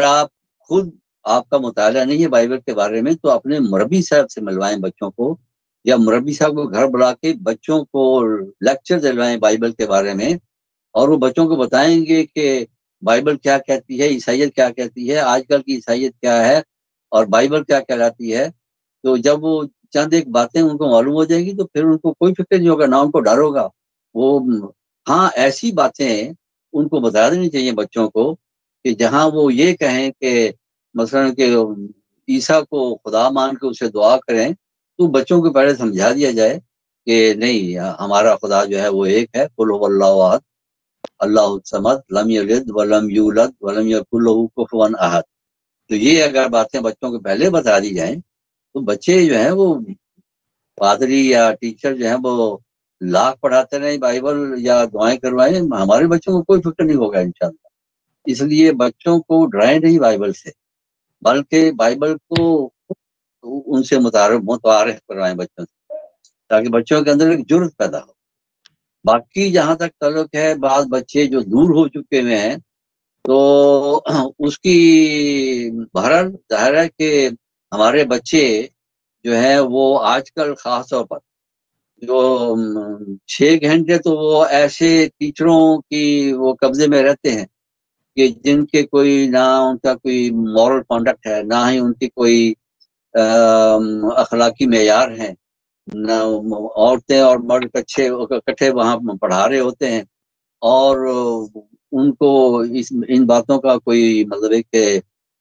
آپ کا مطالعہ نہیں ہے بائبل کے بارے میں تو اپنے مربی صاحب سے ملوائیں بچوں کو، یا مربی صاحب کو گھر بلا کے بچوں کو لیکچر دلوائیں بائبل کے بارے میں، اور وہ بچوں کو بتائیں گے کہ بائبل کیا کہتی ہے، عیسائیت کیا کہتی ہے، آج کل کی عیسائیت کیا ہے اور بائبل کیا کہلاتی ہے. تو جب وہ چند ایک باتیں ان کو معلوم ہو جائیں گی تو پھر ان کو کوئی فکر نہیں ہوگا، نہ ان کو ڈر ہوگا. وہ ہاں ایسی باتیں ان کو بتا دینی چاہیے بچوں کو کہ جہاں وہ یہ کہیں کہ مثلا کہ عیسیٰ کو خدا مان کے اسے دعا کریں، تو بچوں کو پہلے سمجھا دیا جائے کہ نہیں، ہمارا خدا جو ہے وہ ایک ہے، قل هو اللہ احد اللہ الصمد لم یلد ولم یولد ولم یکن له کفوا احد. تو یہ اگر باتیں بچوں کو پہلے بتا دی جائیں تو بچے جو ہیں وہ پادری یا ٹیچر جو ہیں وہ لاکھ پڑھاتے رہیں بائبل یا دعائیں کروائیں، ہمارے بچوں کو کوئی فکر نہیں ہوگا انشاءاللہ. اس لیے بچوں کو ڈرائیں نہیں بائبل سے، بلکہ بائبل کو ان سے متعارف کروائیں بچوں سے، تاکہ بچوں کے اندر ایک جرت پیدا ہو. باقی جہاں تک تعلق ہے بعض بچے جو دور ہو چکے ہوئے ہیں تو اس کی بہرحال ظاہر ہے کہ ہمارے بچے جو ہیں وہ آج کل خاص طور پر جو 6 گھنٹے تو وہ ایسے ٹیچروں کی وہ قبضے میں رہتے ہیں کہ جن کے کوئی نہ ان کا کوئی مورل کانڈکٹ ہے، نہ ہی ان کی کوئی اخلاقی معیار ہیں، نہ عورتیں اور مرد اکٹھے وہاں پڑھا رہے ہوتے ہیں، اور ان کو ان باتوں کا کوئی مطلب ہے کہ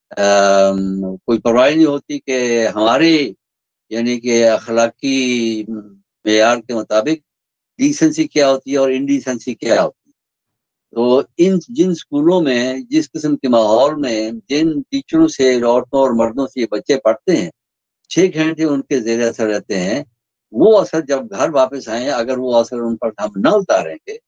کوئی پرواہ نہیں ہوتی کہ ہمارے یعنی کہ اخلاقی معیار کے مطابق ڈیسنسی کیا ہوتی ہے اور انڈیسنسی کیا ہوتی ہے. تو جن اسکولوں میں جس قسم کے ماحول میں جن ٹیچروں سے عورتوں اور مردوں سے یہ بچے پڑھتے ہیں 6 گھنٹے ان کے زیر اثر رہتے ہیں، وہ اثر جب گھر واپس آئیں اگر وہ اثر ان پر ہم نہ اتاریں گے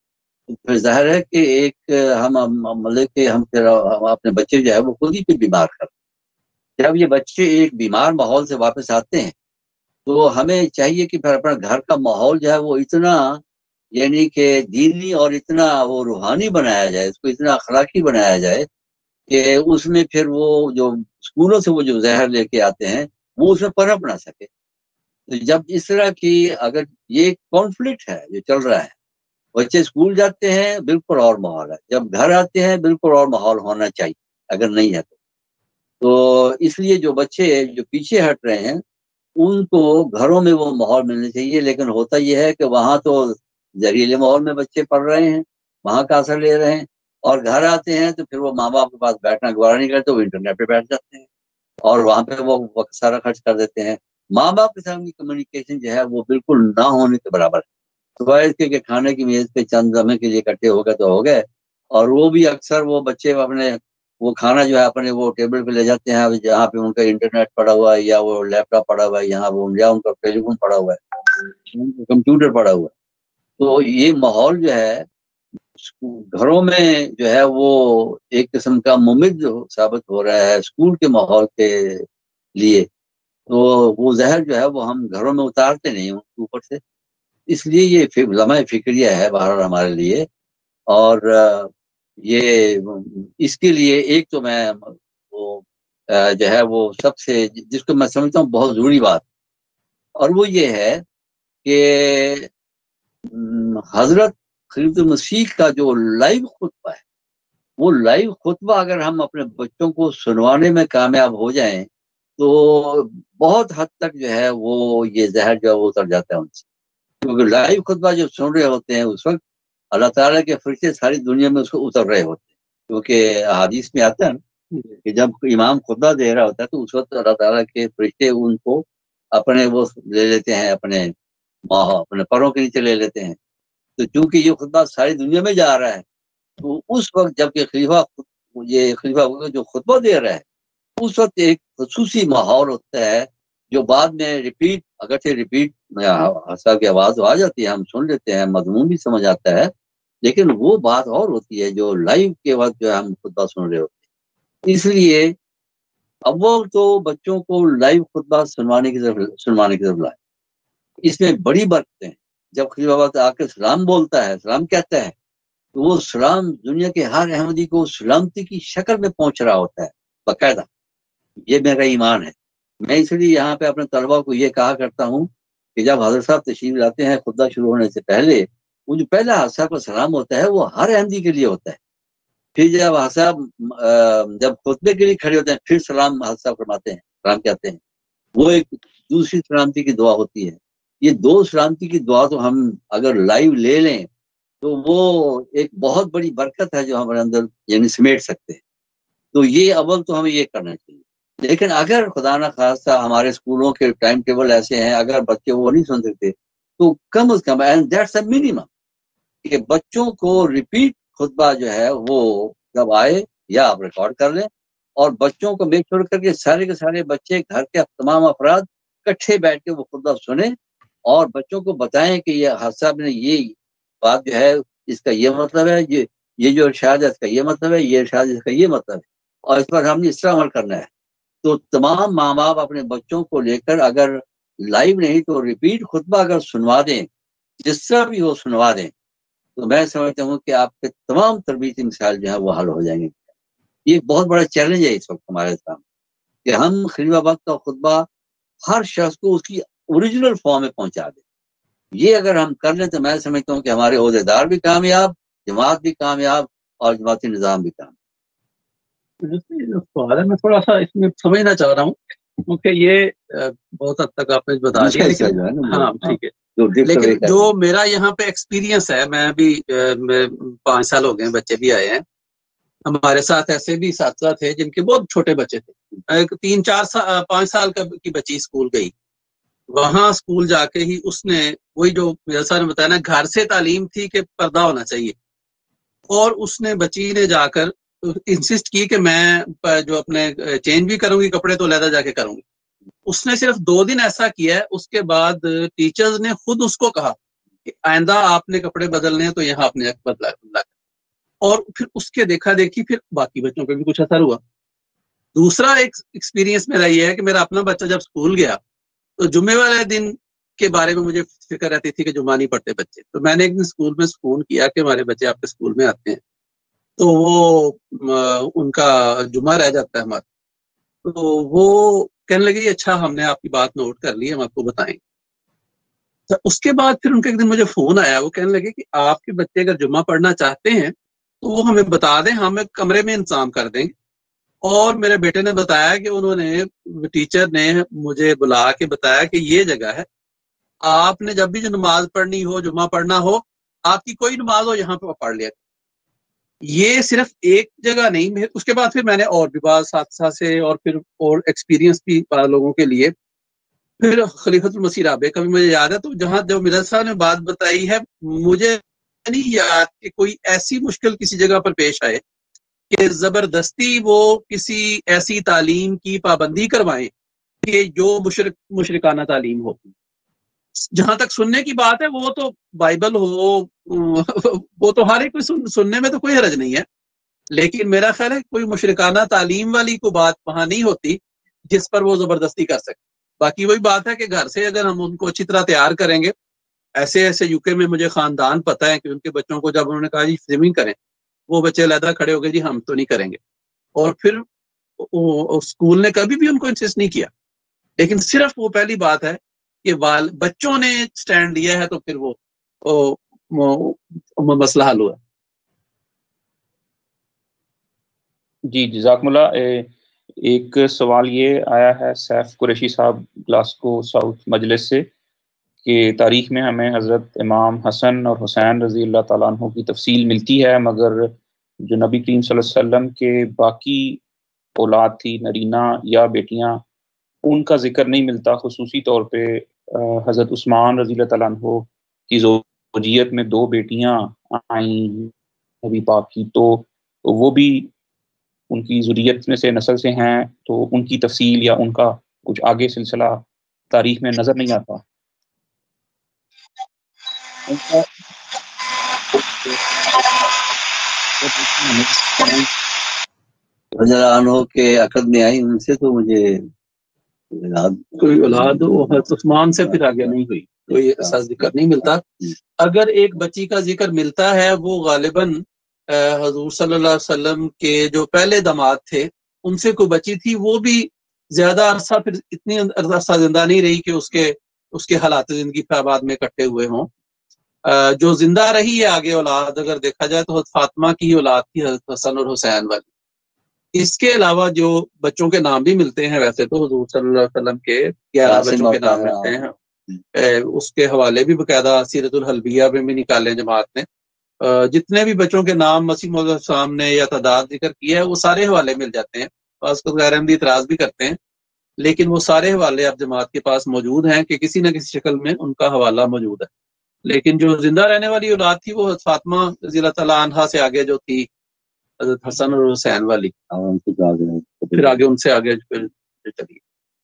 پھر ظاہر ہے کہ ایک ہم مطلب کہ ہم پھر اپنے بچے جو ہے وہ خود ہی پہ بیمار کرتے ہیں. جب یہ بچے ایک بیمار ماحول سے واپس آتے ہیں تو ہمیں چاہیے کہ پھر اپنا گھر کا ماحول جو ہے وہ اتنا یعنی کہ دینی اور اتنا وہ روحانی بنایا جائے، اس کو اتنا اخلاقی بنایا جائے کہ اس میں پھر وہ جو اسکولوں سے وہ جو زہر لے کے آتے ہیں وہ اس میں پنپ نہ سکے. تو جب اس طرح کی اگر یہ کانفلکٹ ہے جو چل رہا ہے، بچے اسکول جاتے ہیں بالکل اور ماحول ہے، جب گھر آتے ہیں بالکل اور ماحول ہونا چاہیے اگر نہیں ہے تو اس لیے جو بچے جو پیچھے ہٹ رہے ہیں ان کو گھروں میں وہ ماحول ملنا چاہیے. لیکن ہوتا یہ ہے کہ وہاں تو زہریلے ماحول میں بچے پڑھ رہے ہیں، وہاں کا اثر لے رہے ہیں، اور گھر آتے ہیں تو پھر وہ ماں باپ کے پاس بیٹھنا گوارا نہیں کرتے، وہ انٹرنیٹ پہ بیٹھ جاتے ہیں اور وہاں پہ وہ وقت سارا خرچ کر دیتے ہیں. ماں باپ کے ساتھ کی کمیونیکیشن جو ہے وہ بالکل نہ ہونے کے برابر ہے. سوائے اس کے کہ کھانے کی میز پہ چند لمحے کے لیے اکٹھے ہو گئے تو ہو گئے، اور وہ بھی اکثر وہ بچے اپنے وہ کھانا جو ہے اپنے وہ ٹیبل پہ لے جاتے ہیں جہاں پہ ان کا انٹرنیٹ پڑا ہوا ہے یا وہ لیپ ٹاپ پڑا ہوا ہے، یہاں یا ان کا ٹیلی فون پڑا ہوا ہے، کمپیوٹر پڑا ہوا ہے. تو یہ ماحول جو ہے گھروں میں جو ہے وہ ایک قسم کا ممد ثابت ہو رہا ہے اسکول کے ماحول کے لیے. تو وہ زہر جو ہے وہ ہم گھروں میں اتارتے نہیں ہوں اوپر سے، اس لیے یہ لمحہ فکریہ ہے بہرحال ہمارے لیے. اور یہ اس کے لیے ایک تو میں وہ جو ہے وہ سب سے جس کو میں سمجھتا ہوں بہت ضروری بات، اور وہ یہ ہے کہ حضرت خلیفۃ المسیح کا جو لائیو خطبہ ہے، وہ لائیو خطبہ اگر ہم اپنے بچوں کو سنوانے میں کامیاب ہو جائیں تو بہت حد تک جو ہے وہ یہ زہر جو ہے وہ اتر جاتا ہے ان سے. کیونکہ لائیو خطبہ جو سن رہے ہوتے ہیں اس وقت اللہ تعالیٰ کے فرشتے ساری دنیا میں اس کو اتر رہے ہوتے ہیں. کیونکہ حدیث میں آتا ہے کہ جب امام خطبہ دے رہا ہوتا ہے تو اس وقت اللہ تعالیٰ کے فرشتے ان کو اپنے وہ لے لیتے ہیں، اپنے پروں کے نیچے لے لیتے ہیں. تو چونکہ یہ خطبہ ساری دنیا میں جا رہا ہے تو اس وقت جب کہ خلیفہ جو خطبہ دے رہا ہے اس وقت ایک خصوصی ماحول ہوتا ہے جو بعد میں ریپیٹ اگرچہ ریپیٹ کی آواز آ جاتی ہے، ہم سن لیتے ہیں، مضمون بھی سمجھ آتا ہے، لیکن وہ بات اور ہوتی ہے جو لائیو کے وقت جو ہم خطبہ سن رہے ہوتے ہیں. اس لیے اول تو بچوں کو لائیو خطبہ سنوانے کی ضرورت ہے. اس میں بڑی برکتیں ہیں. جب خلیفہ آباد آ کے سلام بولتا ہے، سلام کہتا ہے، تو وہ سلام دنیا کے ہر احمدی کو سلامتی کی شکل میں پہنچ رہا ہوتا ہے باقاعدہ. یہ میرا ایمان ہے. میں اس لیے یہاں پہ اپنے طلبا کو یہ کہا کرتا ہوں کہ جب حضرت صاحب تشریف لاتے ہیں خطبہ شروع ہونے سے پہلے وہ جو پہلا حضرت صاحب کا سلام ہوتا ہے وہ ہر احمدی کے لیے ہوتا ہے. پھر جب حضرت صاحب جب خطبے کے لیے کھڑے ہوتے ہیں پھر سلام حضرت صاحب فرماتے ہیں، سلام کہتے ہیں. وہ ایک دوسری سلامتی کی دعا ہوتی ہے. یہ دو سلامتی کی دعا تو ہم اگر لائیو لے لیں تو وہ ایک بہت بڑی برکت ہے جو ہمارے اندر یعنی سمیٹ سکتے ہیں. تو یہ اول تو ہمیں یہ کرنا چاہیے. لیکن اگر خدا نہ خواستہ ہمارے اسکولوں کے ٹائم ٹیبل ایسے ہیں اگر بچے وہ نہیں سن سکتے تو کم از کم اینڈ دیٹس اے منیمم کہ بچوں کو ریپیٹ خطبہ جو ہے وہ جب آئے یا آپ ریکارڈ کر لیں اور بچوں کو میک شور کر کے سارے بچے گھر کے تمام افراد اکٹھے بیٹھ کے وہ خطبہ سنیں اور بچوں کو بتائیں کہ یہ حضرت صاحب نے یہ بات جو ہے اس کا یہ مطلب ہے، یہ جو ارشاد ہے اس کا یہ مطلب ہے، یہ ارشاد اس کا یہ مطلب ہے، اور اس پر ہم نے اس طرح عمل کرنا ہے. تو تمام ماں باپ اپنے بچوں کو لے کر اگر لائیو نہیں تو ریپیٹ خطبہ اگر سنوا دیں، جس طرح بھی وہ سنوا دیں، تو میں سمجھتا ہوں کہ آپ کے تمام تربیتی مسائل جو ہیں وہ حل ہو جائیں گے. یہ بہت بڑا چیلنج ہے اس وقت ہمارے سامنے کہ ہم خلیفہ آباد کا خطبہ ہر شخص کو اس کی اوریجنل فارم میں پہنچا دیں. یہ اگر ہم کر لیں تو میں سمجھتا ہوں کہ ہمارے عہدیدار بھی کامیاب، جماعت بھی کامیاب اور جماعتی نظام بھی کامیاب. سوال ہے میں تھوڑا سا اس میں سمجھنا چاہ رہا ہوں کیونکہ یہ بہت حد تک آپ نے بتا دیا، لیکن ہاں ٹھیک ہے، لیکن جو میرا یہاں پہ ایکسپیرینس ہے، میں بھی 5 سال ہو گئے، بچے بھی آئے ہیں ہمارے ساتھ، ایسے بھی اساتذہ تھے جن کے بہت چھوٹے بچے تھے، 3-4-5 سال کی بچی اسکول گئی، وہاں اسکول جا کے ہی اس نے وہی جو میرا صاحب نے بتایا نا گھر سے تعلیم تھی کہ پردہ ہونا چاہیے، اور اس نے بچی نے جا کر انسسٹ کی کہ میں جو اپنے چینج بھی کروں گی کپڑے تو علیحدہ جا کے کروں گی. اس نے صرف 2 دن ایسا کیا ہے، اس کے بعد ٹیچرز نے خود اس کو کہا کہ آئندہ آپ نے کپڑے بدلنے ہیں تو یہاں آپ نے بدلا. اور پھر اس کے دیکھا دیکھی پھر باقی بچوں پہ بھی کچھ اثر ہوا. دوسرا ایک ایکسپیرینس میرا یہ ہے کہ میرا اپنا بچہ جب اسکول گیا تو جمعے والے دن کے بارے میں مجھے فکر رہتی تھی کہ جمعہ نہیں پڑھتے بچے. تو میں نے ایک دن اسکول میں فون کیا کہ ہمارے بچے آپ کے اسکول میں آتے ہیں تو وہ ان کا جمعہ رہ جاتا ہے ہمارا. تو وہ کہنے لگے اچھا ہم نے آپ کی بات نوٹ کر لی, ہم آپ کو بتائیں. تو اس کے بعد پھر ان کے ایک دن مجھے فون آیا, وہ کہنے لگے کہ آپ کے بچے اگر جمعہ پڑھنا چاہتے ہیں تو وہ ہمیں بتا دیں, ہم ایک کمرے میں انتظام کر دیں گے. اور میرے بیٹے نے بتایا کہ انہوں نے ٹیچر نے مجھے بلا کے بتایا کہ یہ جگہ ہے, آپ نے جب بھی جو نماز پڑھنی ہو, جمعہ پڑھنا ہو, آپ کی کوئی نماز ہو یہاں پہ پڑھ لیا. یہ صرف ایک جگہ نہیں, اس کے بعد پھر میں نے اور بھی بعض حادثہ سے اور پھر اور ایکسپیرینس بھی لوگوں کے لیے. پھر خلیفۃ المسیح رابع کا بھی مجھے یاد ہے, تو جہاں جو مرزا صاحب نے بات بتائی ہے مجھے نہیں یاد کہ کوئی ایسی مشکل کسی جگہ پر پیش آئے کہ زبردستی وہ کسی ایسی تعلیم کی پابندی کوائیں کہ جو مشرکانہ تعلیم ہو. جہاں تک سننے کی بات ہے وہ تو بائبل ہو وہ تو ہر ایک سننے میں تو کوئی حرج نہیں ہے, لیکن میرا خیال ہے کوئی مشرکانہ تعلیم والی کوئی بات وہاں نہیں ہوتی جس پر وہ زبردستی کر سکے. باقی وہی بات ہے کہ گھر سے اگر ہم ان کو اچھی طرح تیار کریں گے, ایسے یو کے میں مجھے خاندان پتہ ہے کہ ان کے بچوں کو جب انہوں نے کہا جی سوئمنگ کریں, وہ بچے علیحدہ کھڑے ہو گئے جی ہم تو نہیں کریں گے. اور پھر اسکول نے کبھی بھی ان کو انسسٹ نہیں کیا, لیکن صرف وہ پہلی بات ہے کہ بچوں نے سٹینڈ لیا ہے تو پھر وہ مسئلہ حل ہوا. جی جزاکم اللہ. ایک سوال یہ آیا ہے سیف قریشی صاحب گلاسکو ساؤتھ مجلس سے کہ تاریخ میں ہمیں حضرت امام حسن اور حسین رضی اللہ تعالیٰ عنہ کی تفصیل ملتی ہے, مگر جو نبی کریم صلی اللہ علیہ وسلم کے باقی اولاد تھی, نرینہ یا بیٹیاں, ان کا ذکر نہیں ملتا. خصوصی طور پہ حضرت عثمان رضی اللہ تعالیٰ عنہ کی زوجیت میں 2 بیٹیاں آئیں نبی پاک کی, تو وہ بھی ان کی ذریت میں سے نسل سے ہیں, تو ان کی تفصیل یا ان کا کچھ آگے سلسلہ تاریخ میں نظر نہیں آتا. عنہ کے عقد میں آئی, ان سے تو مجھے کوئی اولاد عثمان سے پھر آگے نہیں ہوئی, کوئی ایسا ذکر نہیں ملتا. اگر ایک بچی کا ذکر ملتا ہے وہ غالباً حضور صلی اللہ علیہ وسلم کے جو پہلے داماد تھے ان سے کوئی بچی تھی, وہ بھی زیادہ عرصہ پھر اتنی عرصہ زندہ نہیں رہی کہ اس کے حالات زندگی پہ بعد میں اکٹھے ہوئے ہوں. جو زندہ رہی ہے آگے اولاد اگر دیکھا جائے تو حضرت فاطمہ کی اولاد تھی, حضرت حسن اور حسین والی. اس کے علاوہ جو بچوں کے نام بھی ملتے ہیں ویسے تو حضور صلی اللہ علیہ وسلم کے 11 بچوں کے نام ملتے ہیں. اس کے حوالے بھی باقاعدہ سیرت الحلبیہ میں بھی نکالے جماعت نے. جتنے بھی بچوں کے نام مسیح موعود علیہ السلام نے یا تعداد ذکر کیا ہے وہ سارے حوالے مل جاتے ہیں. بعض کو غیر احمدی اعتراض بھی کرتے ہیں, لیکن وہ سارے حوالے اب جماعت کے پاس موجود ہیں کہ کسی نہ کسی شکل میں ان کا حوالہ موجود ہے. لیکن جو زندہ رہنے والی اولاد تھی وہ فاطمہ رضی اللہ تعالیٰ عنہا سے آگے جو تھی حضرت حسن اور حسین والی, پھر آگے ان سے آگے چلی.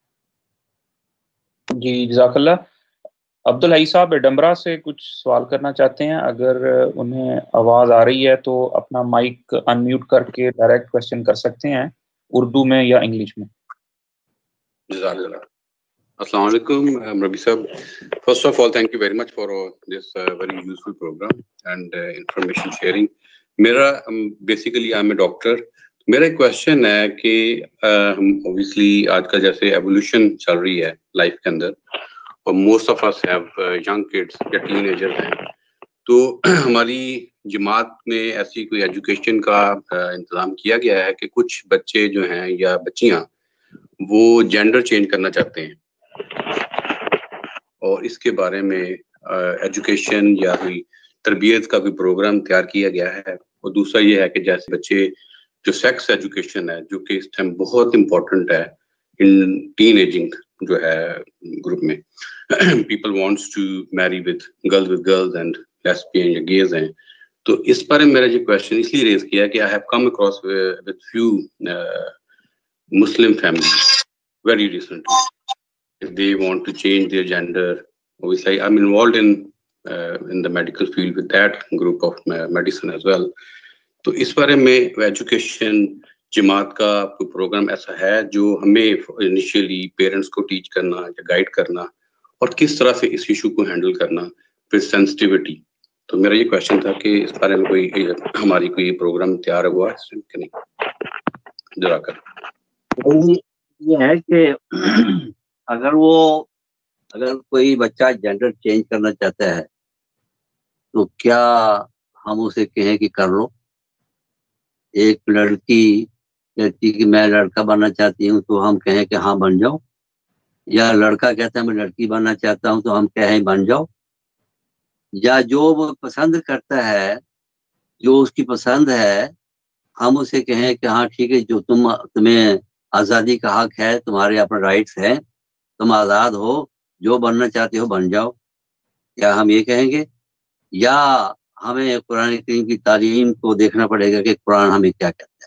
جی جزاک اللہ. عبدالحی صاحب ڈمرا سے کچھ سوال کرنا چاہتے ہیں, اگر انہیں آواز آ رہی ہے تو اپنا مائک انمیوٹ کر کے ڈائریکٹ کوشچن کر سکتے ہیں, اردو میں یا انگلش میں. جزاک اللہ. السلام علیکم ربی صاحب. First of all thank you very much for this very useful program and information sharing. میرا basically I am a doctor. میرا ایک کوشچن ہے کہ ہم اوبیسلی آج کل جیسے ایولیوشن چل رہی ہے لائف کے اندر, اور most of us have young kids یا ٹین ایجر ہیں, تو ہماری جماعت میں ایسی کوئی ایجوکیشن کا انتظام کیا گیا ہے کہ کچھ بچے جو ہیں یا بچیاں وہ جینڈر چینج کرنا چاہتے ہیں, اور اس کے بارے میں ایجوکیشن یا کوئی تربیت کا کوئی پروگرام تیار کیا گیا ہے. اور دوسرا یہ ہے کہ جیسے بچے جو سیکس ایجوکیشن ہے جو کہ اس ٹائم بہت امپورٹنٹ ہے ان ٹین ایجنگ جو ہے گروپ میں, people wants to marry with girls and lesbian یا گیز ہیں, تو اس بارے میں میرا جو کوشچن اس لیے ریز کیا کہ I have come across with few Muslim families very recently. If they want to change their gender, obviously I'm involved in in the medical field with that group of medicine as well. تو اس بارے میں education جماعت کا کوئی programme ایسا ہے جو ہمیں انیشیلی پیرنٹس کو ٹیچ کرنا یا گائیڈ کرنا اور کس طرح سے اس ایشو کو ہینڈل کرنا پھر سینسٹیوٹی. تو میرا یہ کویشچن تھا کہ اس بارے میں کوئی ہماری کوئی پروگرام تیار ہوا ہے کہ نہیں؟ جزاک اللہ. یہ ہے کہ اگر کوئی بچہ جینڈر چینج کرنا چاہتا ہے تو کیا ہم اسے کہیں کہ کر لو؟ ایک لڑکی کہتی کہ میں لڑکا بننا چاہتی ہوں تو ہم کہیں کہ ہاں بن جاؤ، یا لڑکا کہتا ہے میں لڑکی بننا چاہتا ہوں تو ہم کہیں بن جاؤ؟ یا جو وہ پسند کرتا ہے، جو اس کی پسند ہے، ہم اسے کہیں کہ ہاں ٹھیک ہے، جو تمہیں آزادی کا حق ہے، تمہارے اپنے رائٹس ہیں، تم آزاد ہو، جو بننا چاہتے ہو بن جاؤ؟ کیا ہم یہ کہیں گے؟ یا ہمیں قرآن کریم کی تعلیم کو دیکھنا پڑے گا کہ قرآن ہمیں کیا کہتا ہے؟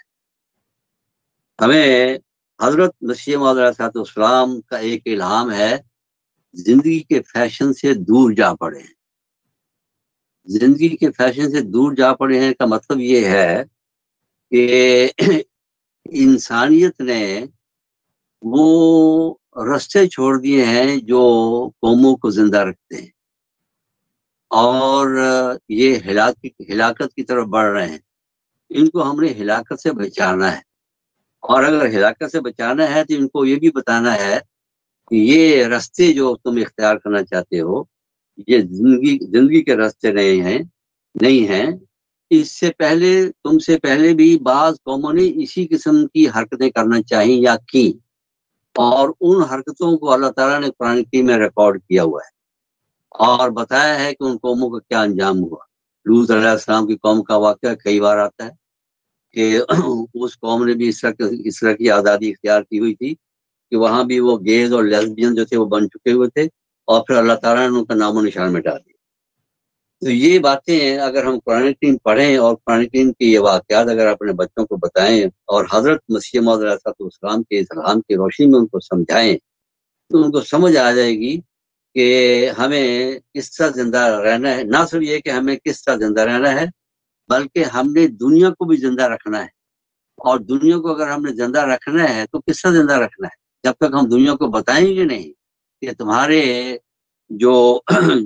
ہمیں حضرت مسیح موعود علیہ السلام کا ایک الہام ہے، زندگی کے فیشن سے دور جا پڑے ہیں. زندگی کے فیشن سے دور جا پڑے ہیں کا مطلب یہ ہے کہ انسانیت نے وہ رستے چھوڑ دیے ہیں جو قوموں کو زندہ رکھتے ہیں، اور یہ ہلاکت کی طرف بڑھ رہے ہیں. ان کو ہم نے ہلاکت سے بچانا ہے، اور اگر ہلاکت سے بچانا ہے تو ان کو یہ بھی بتانا ہے کہ یہ رستے جو تم اختیار کرنا چاہتے ہو یہ زندگی کے راستے نہیں ہیں. اس سے پہلے، تم سے پہلے بھی بعض قوموں نے اسی قسم کی حرکتیں کرنا چاہی یا کی، اور ان حرکتوں کو اللہ تعالیٰ نے قرآن کریم میں ریکارڈ کیا ہوا ہے اور بتایا ہے کہ ان قوموں کا کیا انجام ہوا. لوط علیہ السلام کی قوم کا واقعہ کئی بار آتا ہے کہ اس قوم نے بھی اس طرح کی آزادی اختیار کی ہوئی تھی کہ وہاں بھی وہ گیز اور لیسبین جو تھے وہ بن چکے ہوئے تھے، اور پھر اللہ تعالیٰ نے ان کا نام و نشان مٹا دیا. تو یہ باتیں اگر ہم قرآن کریم پڑھیں اور قرآن کریم کے یہ واقعات اگر اپنے بچوں کو بتائیں اور حضرت مسیح موعود علیہ السلام کے الہام کی روشنی میں ان کو سمجھائیں تو ان کو سمجھ آ جائے گی کہ ہمیں کس طرح زندہ رہنا ہے. نہ صرف یہ کہ ہمیں کس طرح زندہ رہنا ہے، بلکہ ہم نے دنیا کو بھی زندہ رکھنا ہے. اور دنیا کو اگر ہم نے زندہ رکھنا ہے تو کس طرح زندہ رکھنا ہے؟ جب تک ہم دنیا کو بتائیں گے نہیں کہ تمہارے جو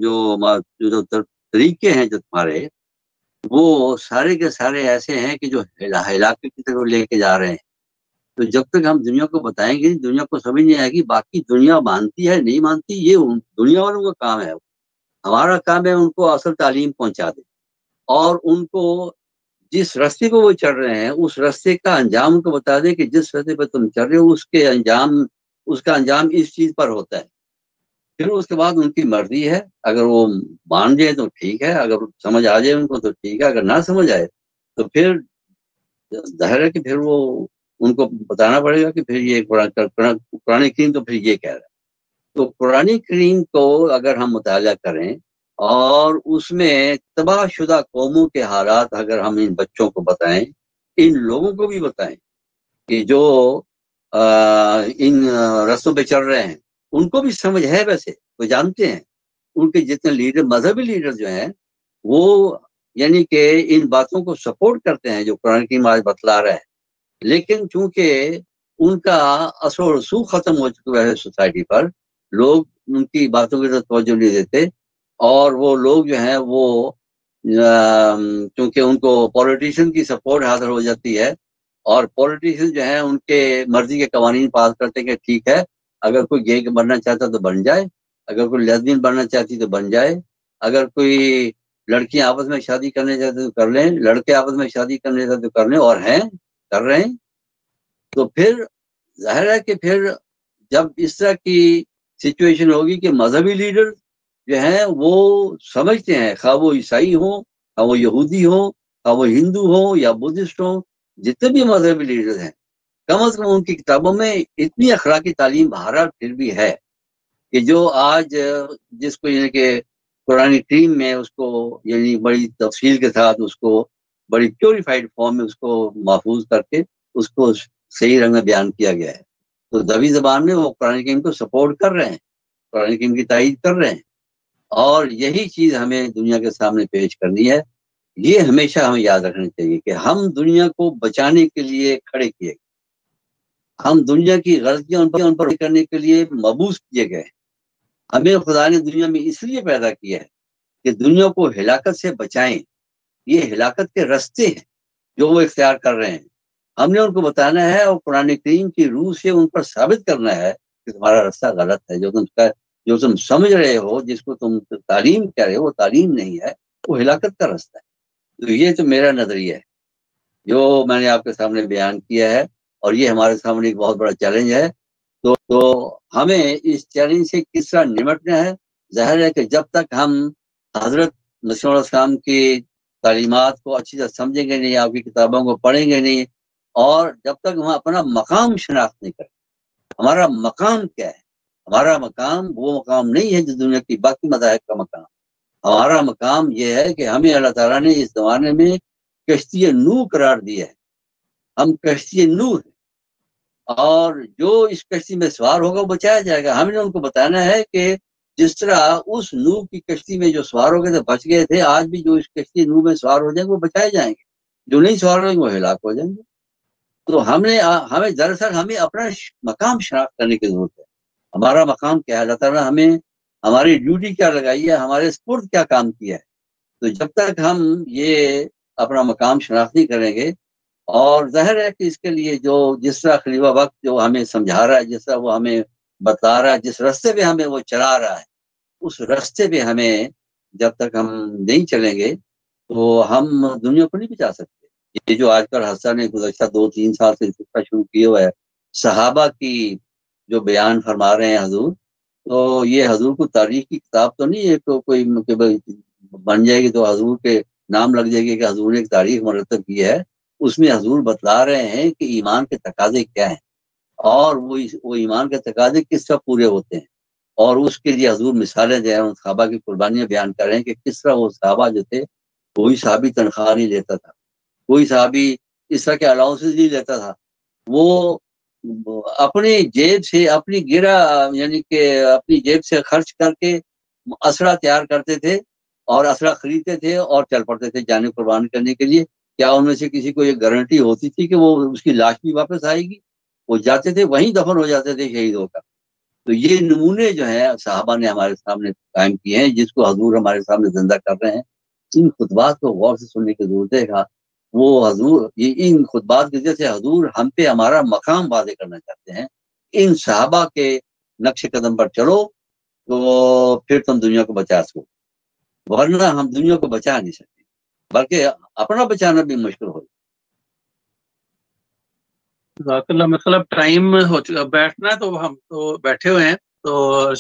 طریقے ہیں جو تمہارے، وہ سارے کے سارے ایسے ہیں کہ جو ہلاکت کی طرف لے کے جا رہے ہیں. تو جب تک ہم دنیا کو بتائیں گے، دنیا کو سمجھ نہیں آئے گی. باقی دنیا مانتی ہے نہیں مانتی یہ دنیا والوں کا کام ہے. ہمارا کام ہے ان کو اصل تعلیم پہنچا دیں، اور ان کو جس راستے پہ وہ چڑھ رہے ہیں اس راستے کا انجام ان کو بتا دیں کہ جس راستے پہ تم چڑھ رہے ہو اس کا انجام اس چیز پر ہوتا ہے. پھر اس کے بعد ان کی مرضی ہے، اگر وہ مان جائے تو ٹھیک ہے، اگر سمجھ آ جائے ان کو تو ٹھیک ہے، اگر نہ سمجھ آئے تو پھر ظاہر ہے کہ پھر وہ ان کو بتانا پڑے گا کہ پھر یہ قرآن کریم تو پھر یہ کہہ رہا ہے. تو قرآن کریم کو اگر ہم مطالعہ کریں اور اس میں تباہ شدہ قوموں کے حالات اگر ہم ان بچوں کو بتائیں، ان لوگوں کو بھی بتائیں کہ جو ان رستوں پہ چل رہے ہیں، ان کو بھی سمجھ ہے، ویسے وہ جانتے ہیں. ان کے جتنے لیڈر، مذہبی لیڈر جو ہیں، وہ یعنی کہ ان باتوں کو سپورٹ کرتے ہیں جو قرآن کی آج بتلا رہا ہے. لیکن چونکہ ان کا اثر و رسوخ ختم ہو چکا ہے سوسائٹی پر، لوگ ان کی باتوں کی طرف توجہ نہیں دیتے، اور وہ لوگ جو ہیں وہ چونکہ ان کو پولیٹیشین کی سپورٹ حاصل ہو جاتی ہے، اور پولیٹیشین جو ہیں ان کے مرضی کے قوانین پاس کرتے ہیں کہ ٹھیک ہے، اگر کوئی گے بننا چاہتا تو بن جائے، اگر کوئی لیسبین بننا چاہتی تو بن جائے، اگر کوئی لڑکیاں آپس میں شادی کرنے چاہتے تو کر لیں، لڑکے آپس میں شادی کرنے چاہتے تو کر لیں، اور ہیں کر رہے ہیں. تو پھر ظاہر ہے کہ پھر جب اس طرح کی سچویشن ہوگی کہ مذہبی لیڈر جو ہیں وہ سمجھتے ہیں، خواہ وہ عیسائی ہوں، خواہ وہ یہودی ہوں، خواہ وہ ہندو ہوں یا بدھسٹ ہوں، جتنے بھی مذہبی لیڈر ہیں، کم از کم ان کی کتابوں میں اتنی اخلاقی تعلیم بہرحال پھر بھی ہے کہ جو آج جس کو یعنی کہ قرآن کریم میں اس کو یعنی بڑی تفصیل کے ساتھ اس کو بڑی پیوریفائڈ فارم میں اس کو محفوظ کر کے اس کو صحیح رنگ میں بیان کیا گیا ہے. تو دبی زبان میں وہ قرآن کریم کو سپورٹ کر رہے ہیں، قرآن کریم کی تائید کر رہے ہیں. اور یہی چیز ہمیں دنیا کے سامنے پیش کرنی ہے. یہ ہمیشہ ہمیں یاد رکھنا چاہیے کہ ہم دنیا کو بچانے کے لیے کھڑے کیے گئے, ہم دنیا کی غلطیاں ان پر کرنے کے لیے مبعوث کیے گئے. ہمیں خدا نے دنیا میں اس لیے پیدا کیا ہے کہ دنیا کو ہلاکت سے بچائیں. یہ ہلاکت کے راستے ہیں جو وہ اختیار کر رہے ہیں. ہم نے ان کو بتانا ہے اور قرآن کریم کی روح سے ان پر ثابت کرنا ہے کہ تمہارا راستہ غلط ہے. جو تم سمجھ رہے ہو, جس کو تم تعلیم کہہ رہے ہو, وہ تعلیم نہیں ہے, وہ ہلاکت کا راستہ ہے. تو یہ تو میرا نظریہ ہے جو میں نے آپ کے سامنے بیان کیا ہے, اور یہ ہمارے سامنے ایک بہت بڑا چیلنج ہے. تو ہمیں اس چیلنج سے کس طرح نمٹنا ہے. ظاہر ہے کہ جب تک ہم حضرت مسیح علیہ السلام کی تعلیمات کو اچھی طرح سمجھیں گے نہیں, آپ کی کتابوں کو پڑھیں گے نہیں, اور جب تک ہم اپنا مقام شناخت نہیں کریں, ہمارا مقام کیا ہے. ہمارا مقام وہ مقام نہیں ہے جو دنیا کی باقی مذاہب کا مقام. ہمارا مقام یہ ہے کہ ہمیں اللہ تعالیٰ نے اس زمانے میں کشتی نوح قرار دیا ہے. ہم کشتی نوح ہیں, اور جو اس کشتی میں سوار ہوگا وہ بچایا جائے گا. ہم نے ان کو بتانا ہے کہ جس طرح اس نوح کی کشتی میں جو سوار ہو گئے تھے بچ گئے تھے, آج بھی جو اس کشتی نوح میں سوار ہو جائیں گے وہ بچائے جائیں گے, جو نہیں سوار ہوئیں گے وہ ہلاک ہو جائیں گے. تو ہمیں دراصل ہمیں اپنا مقام شناخت کرنے کی ضرورت ہے. ہمارا مقام کیا ہے, اللہ تعالیٰ ہمیں ہماری ڈیوٹی کیا لگائی ہے, ہمارے سپرد کیا کام کیا ہے. تو جب تک ہم یہ اپنا مقام شناخت نہیں کریں گے, اور ظاہر ہے کہ اس کے لیے جس طرح خلیفہ وقت جو ہمیں سمجھا رہا ہے, جس طرح وہ ہمیں بتا رہا ہے, جس راستے پہ ہمیں وہ چلا رہا ہے, اس راستے پہ ہمیں جب تک ہم نہیں چلیں گے تو ہم دنیا کو نہیں بچا سکتے. یہ جو آج کل حسن نے گزشتہ 2-3 سال سے شروع کیا ہوا ہے, صحابہ کی جو بیان فرما رہے ہیں حضور, تو یہ حضور کو تاریخ کی کتاب تو نہیں ہے کوئی بن جائے گی تو حضور کے نام لگ جائے گی کہ حضور نے ایک تاریخ مرتب کی ہے. اس میں حضور بتلا رہے ہیں کہ ایمان کے تقاضے کیا ہیں, اور وہ ایمان کے تقاضے کس طرح پورے ہوتے ہیں, اور اس کے لیے حضور مثالیں دے رہے ہیں, صحابہ کی قربانیاں بیان کر رہے ہیں کہ کس طرح وہ صحابہ جو تھے, کوئی صحابی تنخواہ نہیں لیتا تھا, کوئی صحابی اس طرح کے الاؤنسز نہیں لیتا تھا. وہ اپنی جیب سے اپنی یعنی کہ اپنی جیب سے خرچ کر کے اسلحہ تیار کرتے تھے اور اسلحہ خریدتے تھے اور چل پڑتے تھے جانیں قربان کرنے کے لیے. کیا ان میں سے کسی کو یہ گارنٹی ہوتی تھی کہ وہ اس کی لاش بھی واپس آئے گی؟ وہ جاتے تھے, وہیں دفن ہو جاتے تھے شہید ہو کر. تو یہ نمونے جو ہیں صحابہ نے ہمارے سامنے قائم کیے ہیں, جس کو حضور ہمارے سامنے زندہ کر رہے ہیں. ان خطبات کو غور سے سننے کی ضرورت ہے. وہ حضور ان خطبات کی وجہ سے حضور ہم پہ ہمارا مقام واضح کرنا چاہتے ہیں. ان صحابہ کے نقش قدم پر چلو تو پھر تم دنیا کو بچا سکو, ورنہ ہم دنیا کو بچا نہیں سکتے, بلکہ اپنا بچانا بھی مشکل ہو. جزاک اللہ. مطلب ٹائم ہو چکا, بیٹھنا ہے تو ہم تو بیٹھے ہوئے ہیں, تو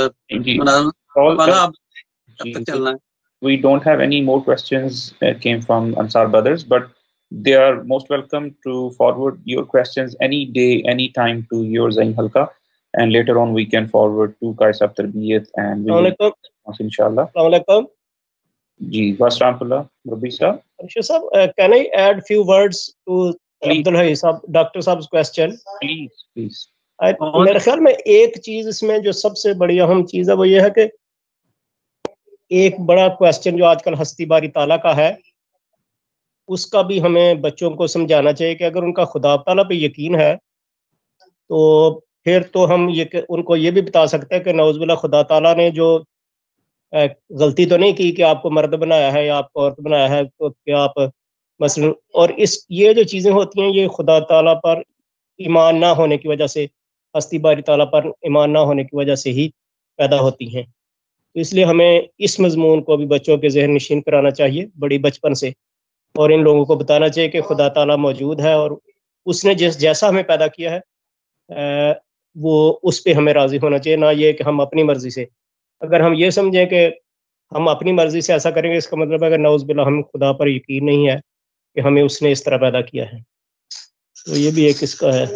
چلنا ہے. We don't have any more questions that came from Ansar brothers, but they are most welcome to forward your questions any day, any time to your Zain Halka, and later on we can forward to Kaisab Tarbiyat and we will inshallah. Assalamualaikum. Ji, Wassalamullah, Rabbi sir. Sir, can I add few words to Abdul Hai sahab, Dr. Saab's question? Please. میرے خیال میں ایک چیز اس میں جو سب سے بڑی اہم چیز ہے وہ یہ ہے کہ ایک بڑا کویسچن جو آج کل ہستی باری تعالیٰ کا ہے, اس کا بھی ہمیں بچوں کو سمجھانا چاہیے کہ اگر ان کا خدا تعالیٰ پہ یقین ہے تو پھر تو ہم ان کو یہ بھی بتا سکتے ہیں کہ نعوذ باللہ خدا تعالیٰ نے جو غلطی تو نہیں کی کہ آپ کو مرد بنایا ہے یا آپ کو عورت بنایا ہے, تو کہ آپ مثلا, اور یہ جو چیزیں ہوتی ہیں یہ خدا تعالیٰ پر ایمان نہ ہونے کی وجہ سے, ہستی باری تعالیٰ پر ایمان نہ ہونے کی وجہ سے ہی پیدا ہوتی ہیں. تو اس لیے ہمیں اس مضمون کو بھی بچوں کے ذہن نشین کرانا چاہیے بڑی بچپن سے, اور ان لوگوں کو بتانا چاہیے کہ خدا تعالیٰ موجود ہے اور اس نے جیسا ہمیں پیدا کیا ہے وہ اس پہ ہمیں راضی ہونا چاہیے, نہ یہ کہ ہم اپنی مرضی سے. اگر ہم یہ سمجھیں کہ ہم اپنی مرضی سے ایسا کریں گے, اس کا مطلب ہے کہ نعوذ باللہ ہم خدا پر یقین نہیں ہے کہ ہمیں اس نے اس طرح پیدا کیا ہے. تو یہ بھی ایک اس کا ہے.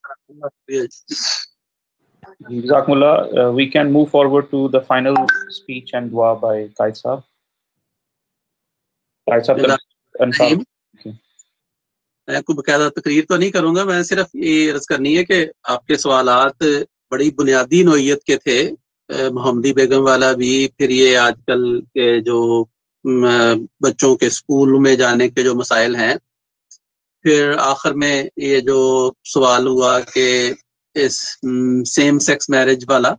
Jazakumullah. We can move forward to the final speech and dua by Qaid Saab. Qaid Saab, میں کوئی باقاعدہ تقریر تو نہیں کروں گا, میں صرف یہ عرض کرنی ہے کہ آپ کے سوالات بڑی بنیادی نوعیت کے تھے, محمدی بیگم والا بھی، پھر یہ آج کل کے جو بچوں کے اسکول میں جانے کے جو مسائل ہیں، پھر آخر میں یہ جو سوال ہوا کہ اس سیم سیکس میرج والا،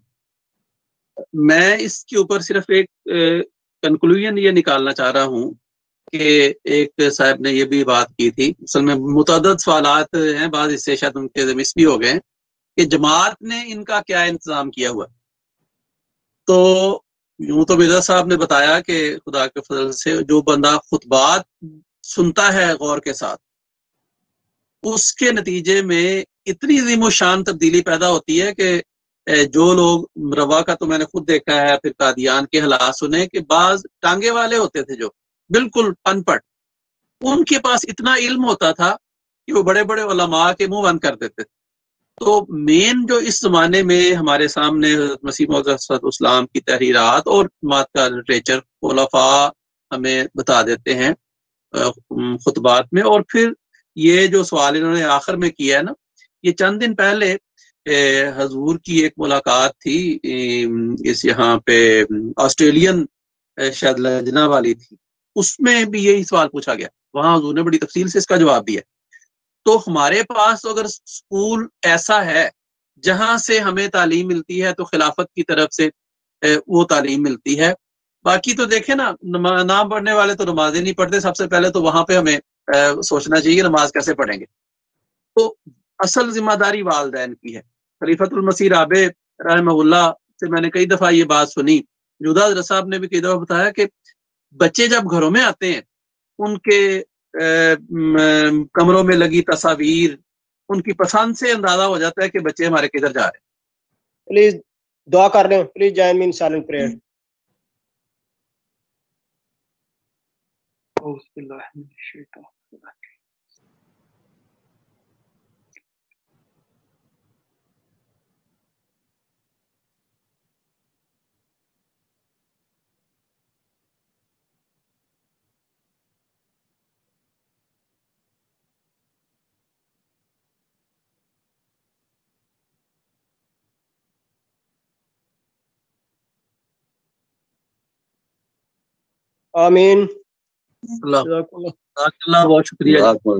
میں اس کے اوپر صرف ایک کنکلوژن یہ نکالنا چاہ رہا ہوں کہ ایک صاحب نے یہ بھی بات کی تھی، اصل میں متعدد سوالات ہیں، بعض اس سے شاید ان کے مس بھی ہو گئے، کہ جماعت نے ان کا کیا انتظام کیا ہوا. تو یوں تو مرزا صاحب نے بتایا کہ خدا کے فضل سے جو بندہ خطبات سنتا ہے غور کے ساتھ، اس کے نتیجے میں اتنی عظیم و شان تبدیلی پیدا ہوتی ہے کہ جو لوگ روا کا تو میں نے خود دیکھا ہے، پھر قادیان کے حالات سنے کہ بعض ٹانگے والے ہوتے تھے جو بالکل ان پڑھ، ان کے پاس اتنا علم ہوتا تھا کہ وہ بڑے بڑے علماء کے منہ بند کر دیتے تھے. تو مین جو اس زمانے میں ہمارے سامنے حضرت مسیح موعود علیہ السلام کی تحریرات اور جماعت کا لٹریچر خلفاء ہمیں بتا دیتے ہیں خطبات میں. اور پھر یہ جو سوال انہوں نے آخر میں کیا ہے نا، یہ چند دن پہلے حضور کی ایک ملاقات تھی اس یہاں پہ آسٹریلین شاید لجنہ والی تھی، اس میں بھی یہی سوال پوچھا گیا، وہاں حضور نے بڑی تفصیل سے اس کا جواب دیا. تو ہمارے پاس اگر اسکول ایسا ہے جہاں سے ہمیں تعلیم ملتی ہے تو خلافت کی طرف سے وہ تعلیم ملتی ہے. باقی تو دیکھیں نا، نام پڑھنے والے تو نمازیں نہیں پڑھتے، سب سے پہلے تو وہاں پہ ہمیں سوچنا چاہیے کہ نماز کیسے پڑھیں گے. تو اصل ذمہ داری والدین کی ہے. خلیفۃ المسیح رابع رحمہ اللہ سے میں نے کئی دفعہ یہ بات سنی، جودہ حضرت صاحب نے بھی کئی دفعہ بتایا کہ بچے جب گھروں میں آتے ہیں، ان کے کمروں میں لگی تصاویر، ان کی پسند سے اندازہ ہو جاتا ہے کہ بچے ہمارے کدھر جا رہے ہیں. پلیز دعا کر لیں، please join me in silent prayer. آمین. اللہ بہت شکریہ.